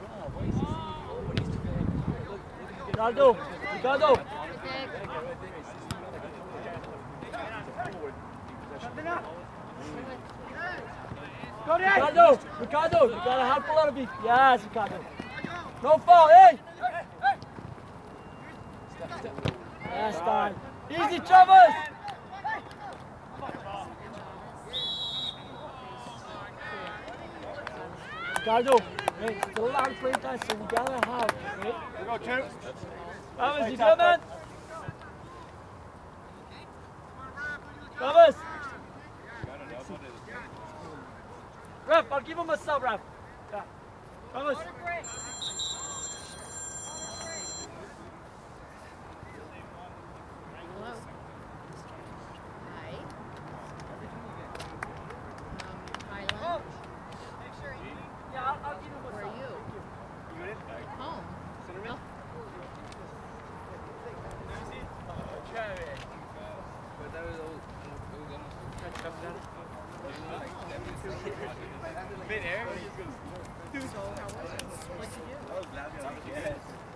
Ricardo. Ricardo, you gotta help a little bit. Yes, Ricardo. No foul, hey! Last time. Easy, Travis! Ricardo, hey, it's a lot of playing time, so we gotta have, okay? We go, two. Travis, you good, man? Travis! Ref, I'll give him a sub, Ref. Yeah. Travis. Hello. Hi. Highland. Yeah, I'll give him a Where sub. are you? You in? Home. Centerman? Mid-air? So how was it? What'd you do?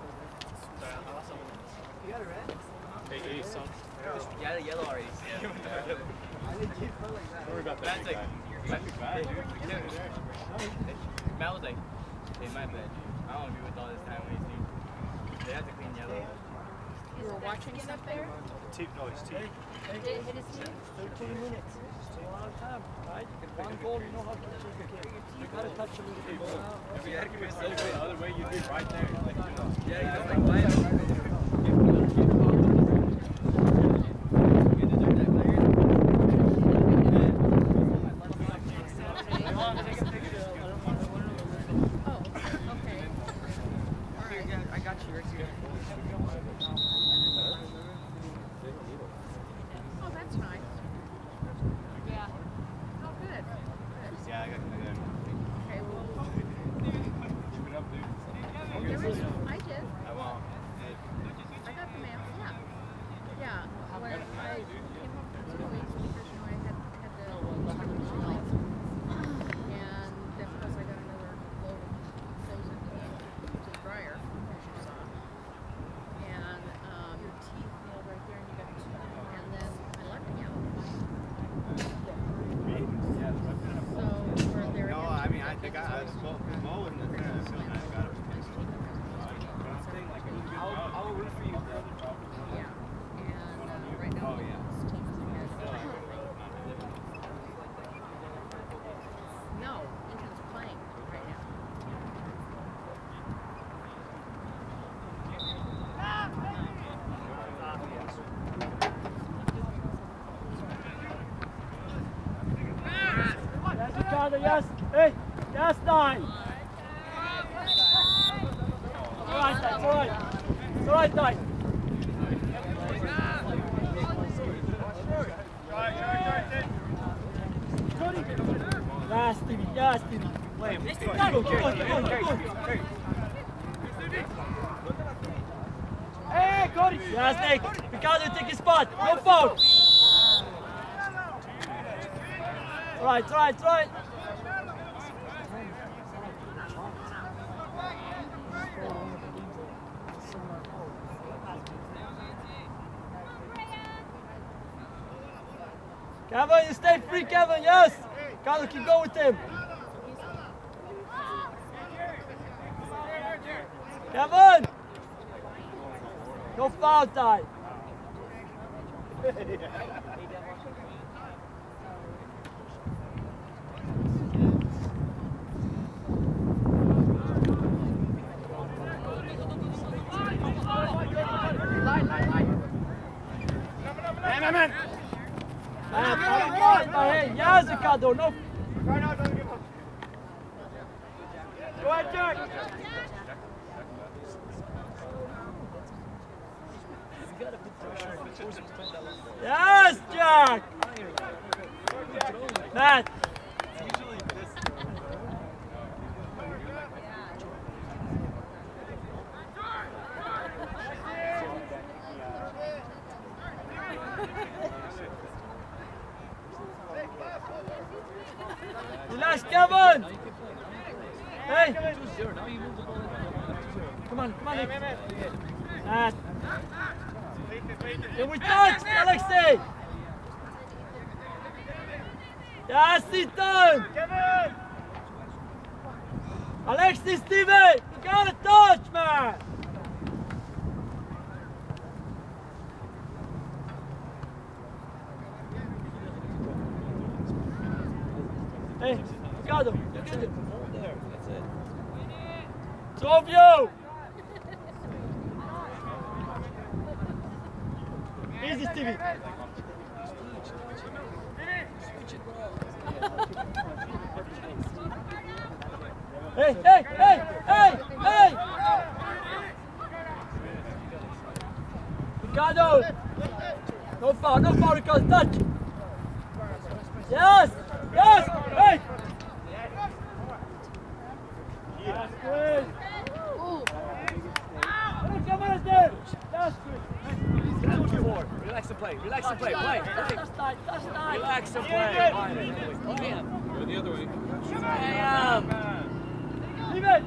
Hey, son. Yeah, the yellow already. Don't worry about that. Matt's like, Bad, dude. Matt was like, hey, my bad, dude. I don't agree with all this time wasting. They have to clean yellow. You were watching stuff there? No, it's team. Did it hit his team? 13 minutes. It's a long time, right? One goal, you know how to take the game. You gotta touch a little bit more. If you had to give it The other way, you'd be right there. Like, you know. yeah, you just like, why? Oh, okay. All right. I got you right here. Oh, that's nice. Yeah. Oh, good. Good. Yeah, I got you there. Okay, well, Keep it up, dude. there was, I did. I won't. I got the mail, yeah. Yeah, when I came home for 2 weeks because, you know, I had the lights. And then plus I got another load of clothes into the dryer, as you saw. And your teeth nailed right there, and you got two. And then I left them out. So, were there No, I mean, I think I spoke with Mo and the got him. I will root for you. Yeah. And right now, this team is ahead. No, Ethan's playing right now. Yes, Ricardo, yes. Hey, yes, 9. All right, that's all right. It's all right, Ty. Yes, Stevie, yes, Stevie. Go. Hey, Cody. Yes, Nick. Ricardo, take his spot. No foul. Right. Kevin, you stay free, Kevin, yes! Ricardo, keep going with him. Kevin! No foul time. Yes, Ricardo, no. Go ahead, Jack. Yes, Jack. Matt. Relax, Kevin. Hey. 2-0. Now you move the ball. Come on, Matt. Can we touch, Alexei? Yes, it's done. Kevin! Alexei, Stevie, you gotta touch, man. Hey, Ricardo, look at it. Hold there. That's it. Two of you. Easy, Stevie. Hey! Ricardo! No foul, Ricardo, touch! Yes! Hey! That's good! Come on, there! That's good! Relax and play. Play. Touch time! Relax and play. Go the other way. Leave it!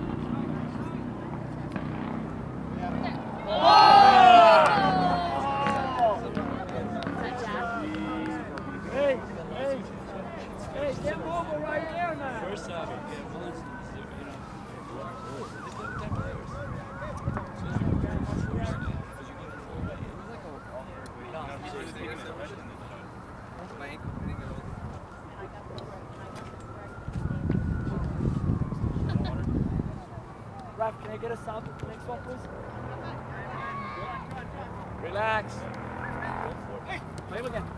Hey, get over right there, man! First half, Raf, can I get a sub? Next one, please. relax. Play him again.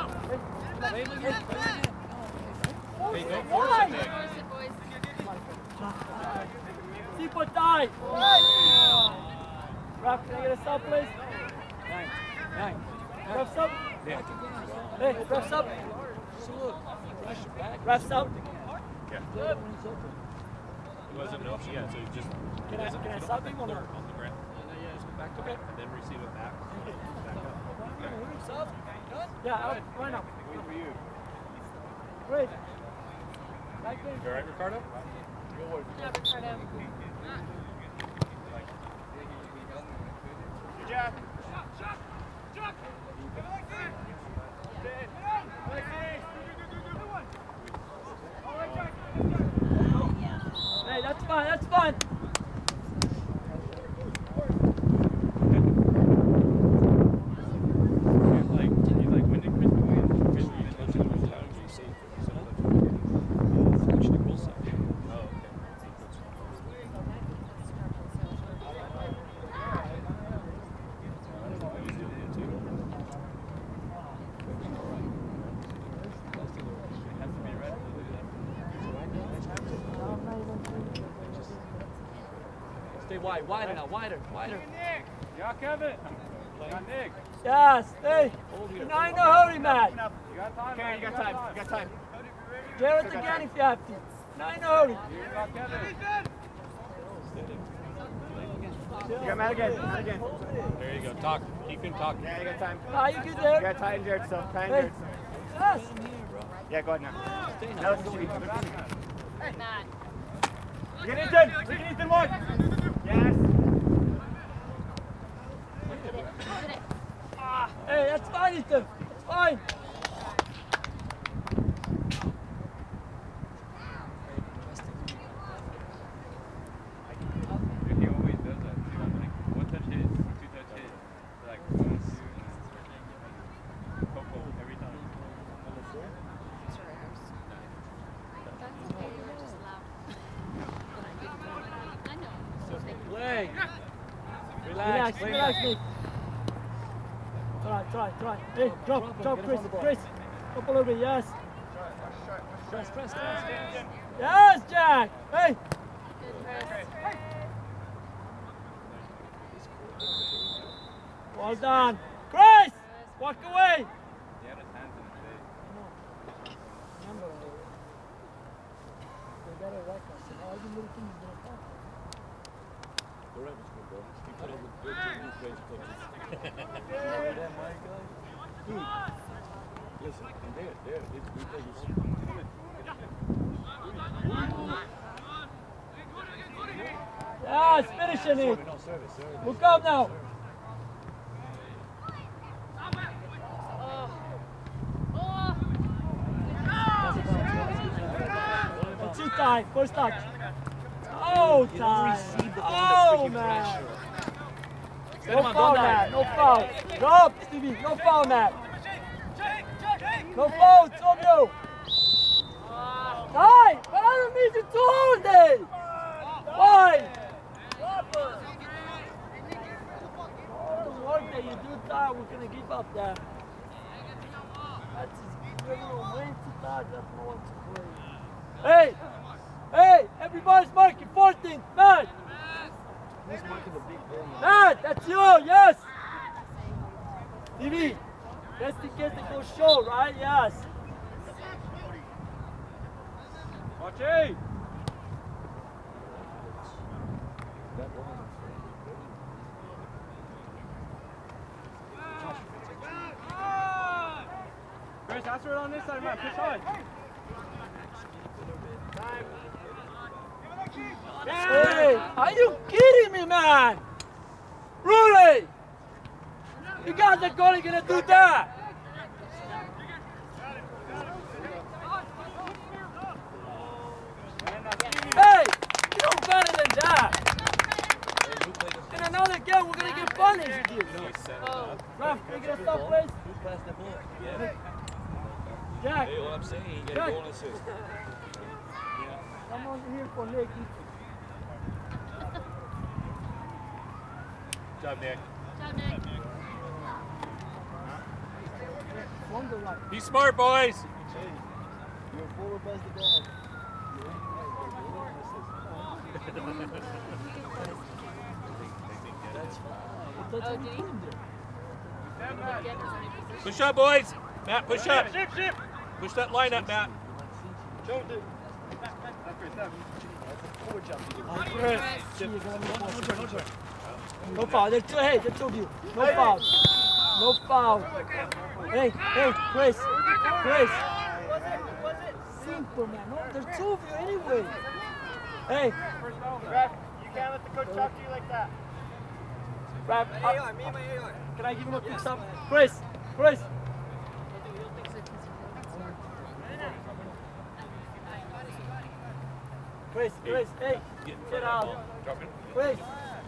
Hey, don't force it, Nick. Tipo tie. Raf, can I get a sub, please? Nine. Ref sub. Yeah. Hey, ref sub. Ref sub. Yeah. It wasn't no. Yeah, so you just Can I sub him or not? on the ground. Back to back, and then receive it back. Back up. Sub? Yeah, why not? Great. Back in. You all right, Ricardo? Yeah, Ricardo. Good job. Hey, that's fine. Stay wide. Wider now. Wider. Yeah, Kevin. Got Nick. Yes, hey. You're not in a hurry, Matt. You got time. Okay, you got time. Get it again if you have to. Not in a hurry. You got Kevin. You got Matt again. There you go. Talk. Keep him talking. Yeah, you got time. Ah, you get You there. got tight and Jared still. Tight and Hey. Jared still. Yes. Yeah, go ahead now. Now let's shoot. Matt. Get Ethan. Look at Ethan, one. Yes. Hey, that's fine, Ethan. That's fine. He always does that too. Like, one touch hit, two touch hit. Like, 1, 2, and Popo every time. That's okay, you're just loud. I know. Leg. Relax, Relax, Nick. Try. Hey, drop, Chris. Up a little bit, yes. Press. Yes, Jack. Hey. Good press. Well done. Chris, walk away. He had his hands in his face. They better work us. All the little things are going to talk. The Ravens good, bro. He put up with good new French coaches. Remember that, my guy? Listen, and there, we play this. Yes, finishing it. No service. Look up now. That's it, time. First touch. Oh, time. Oh, man. No foul, man. No foul. Drop, Stevie. No foul, man. No foul, two of you. Time. But I don't need you to hold it. Why? All the work that you do, Ty, we're going to give up that. That's his little way to touch. That's no one to play. Hey, everybody's marking 14. Matt. He's marking the big ball. Matt, that's you, yes. TV, that's the kid that goes show, right? Yes. Watch it. That woman. Chris, that's right on this side, man. Push hard. Hey, are you kidding me, man? Really? You guys are gonna do that? Hey, you know better than that. In another game, we're gonna get punished with you. Raf, can you get a stop, please? Who passed the ball? Yeah. Jack, Hey, what I'm saying, you Jack. got a goal assist. I'm on here for Nick. Good job, Nick. Ciao, Nick. Wonder like. Be smart, boys. Hey, you're forward pass the ball. You're in That's fine. That's Oh, what did we he? couldn't do. Get his new position. Push up, boys. Matt, push up. Ship. Push that line up, Matt. Don't do. Forward jump. Chris, no foul. They're two. Hey, they're two of you. No foul. No foul. Hey, Chris. Simple, man. No, there's two of you anyway. Hey, Ref, you can't let the coach talk to you like that. Rap. Can I give him a quick stop? Chris. Chris, hey, get out. Drop it. Chris.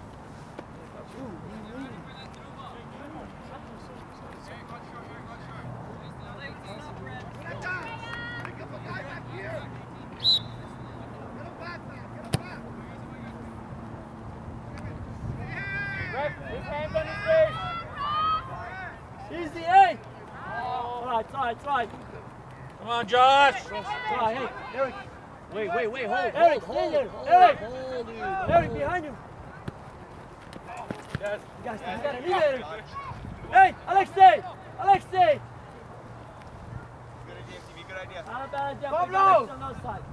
Ref, his hands on his face. Easy, hey. Try. Come on, Josh. Try, hey, Eric. Wait, hold. Eric, stay there. Eric, behind you. Yes. You guys, you gotta leave Eric. Hey, Alexei. Good idea. Not a bad idea. Pablo! Alex on the other side.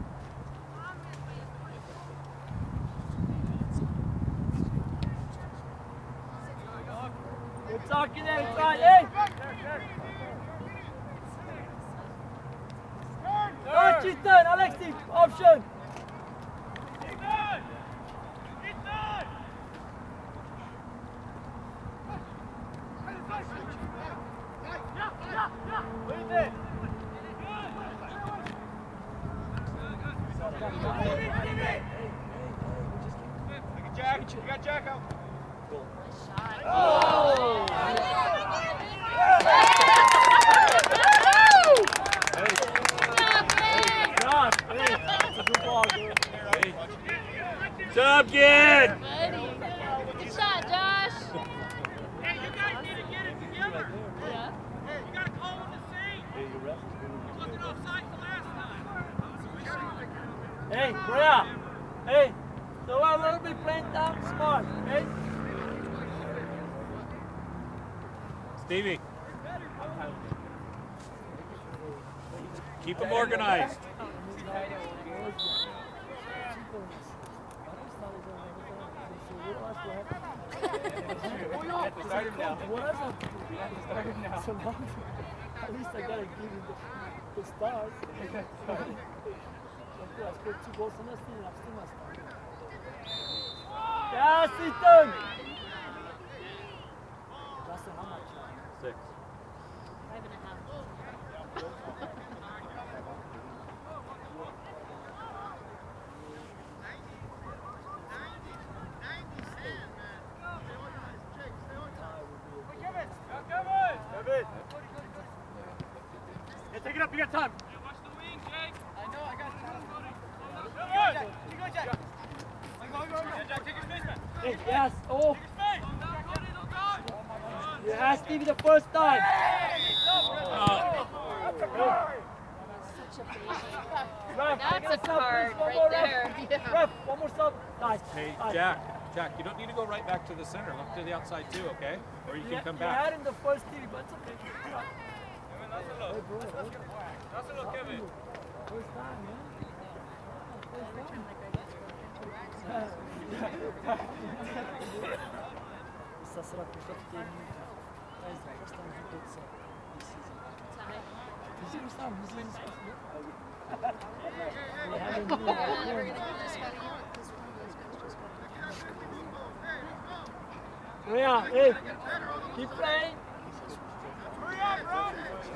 option. Jack, you got Jack out. Oh! That's a good ball, dude. Good job, kid. Good shot, Josh. Hey, you guys need to get it together. Yeah. Hey, you got to call on the seat. You wasn't offside the last time. Hey, Brea. Hey, so I will be playing down smart, okay? Stevie. Keep them organized. Start him now. At least I gotta give him the stars. I scored 2 goals in this thing and I'm still not starting. Yes, Ethan! That's how much? 6. 5.5. Hey, take it up. You got time. Watch the wing, Jake. I know. I got time. You go, Jack. Go. Jack, take your space, man. Hey, yes, oh! Space. Don't go. You asked Stevie the first time. Ref, That's a sub, card please, one right more, there. Ref. Yeah. Ref, one more sub. Nice. Hey, Nice. Jack, you don't need to go right back to the center. Look to the outside too, okay? Or you can come You back. had him the first Stevie, but it's okay. That's a look, Kevin. First time, man. Essa será que eu fiquei muito. Mas gostamos de todos this season. This is gostamos, this is yeah, hey, keep playing. Hurry up, bro.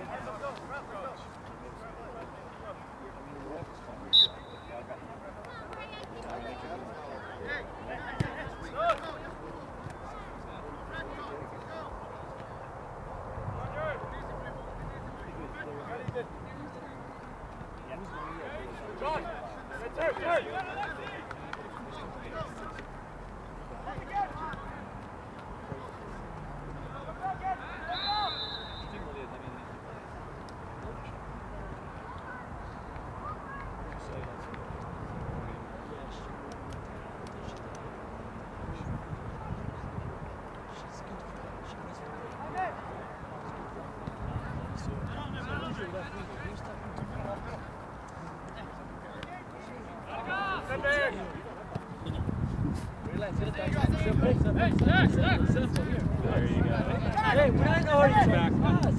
There you go. Hey, we're not in a hurry. Back.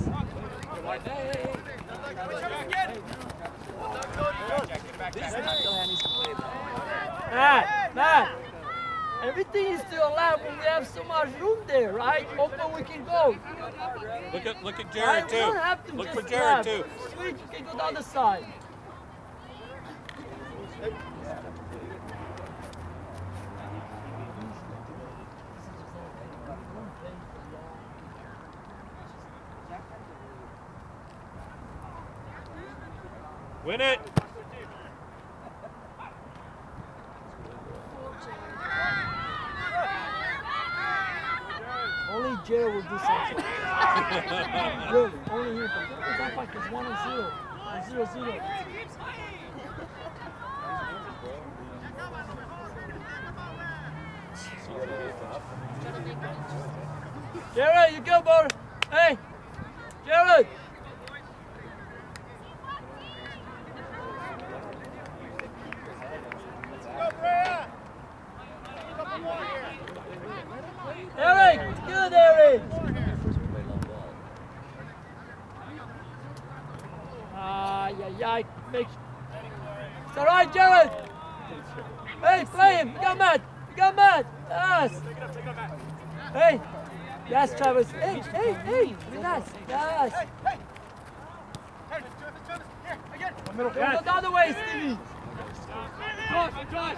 Matt, everything is still allowed when we have so much room there, right? Open we can go. Look at Right? Jared We don't too. have to Look just for Jared grab. too. Switch, you can go the other side. Win it. Only Jared will do something. Really, only he. But it's not like it's 1-0 or 0-0. Jared, you go, bro. Hey, Jared. Eric, it's good, Eric. Yeah, make It's all right, Jared. Hey, play him. You got Matt. You got Matt. Yes. Hey. Yes, Travis. Hey, hey, hey. Relax. Yes. Go the other way, Stevie. Josh.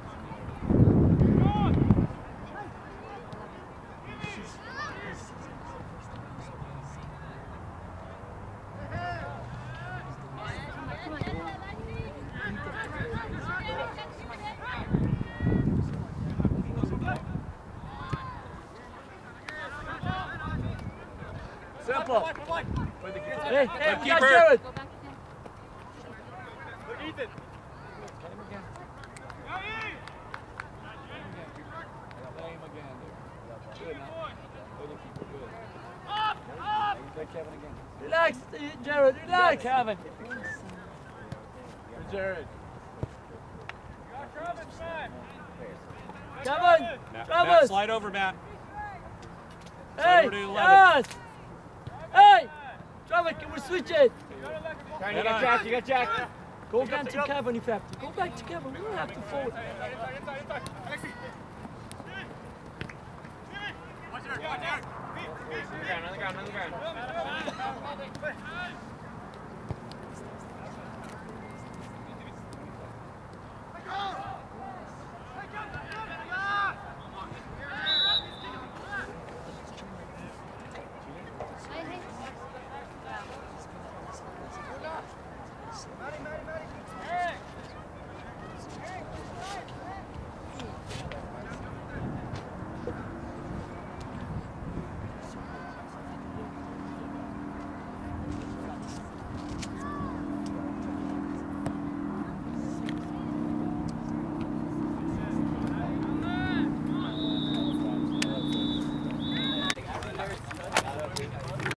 Simple. Hey, hey, we got Keeper. Jared. Go back to him. Look, Ethan. Play him again there. Good now. Play the keeper, good. Play Kevin again. Relax, Jared. Relax. Kevin. Jared. Kevin. Matt, Travis. slide over, Matt. Hey, over to 11. yes. Hey, Travis, can we switch it? You got Jack, you got Jack. Go back to Kevin if you have to. Go back to Kevin. We don't have to forward. On the ground.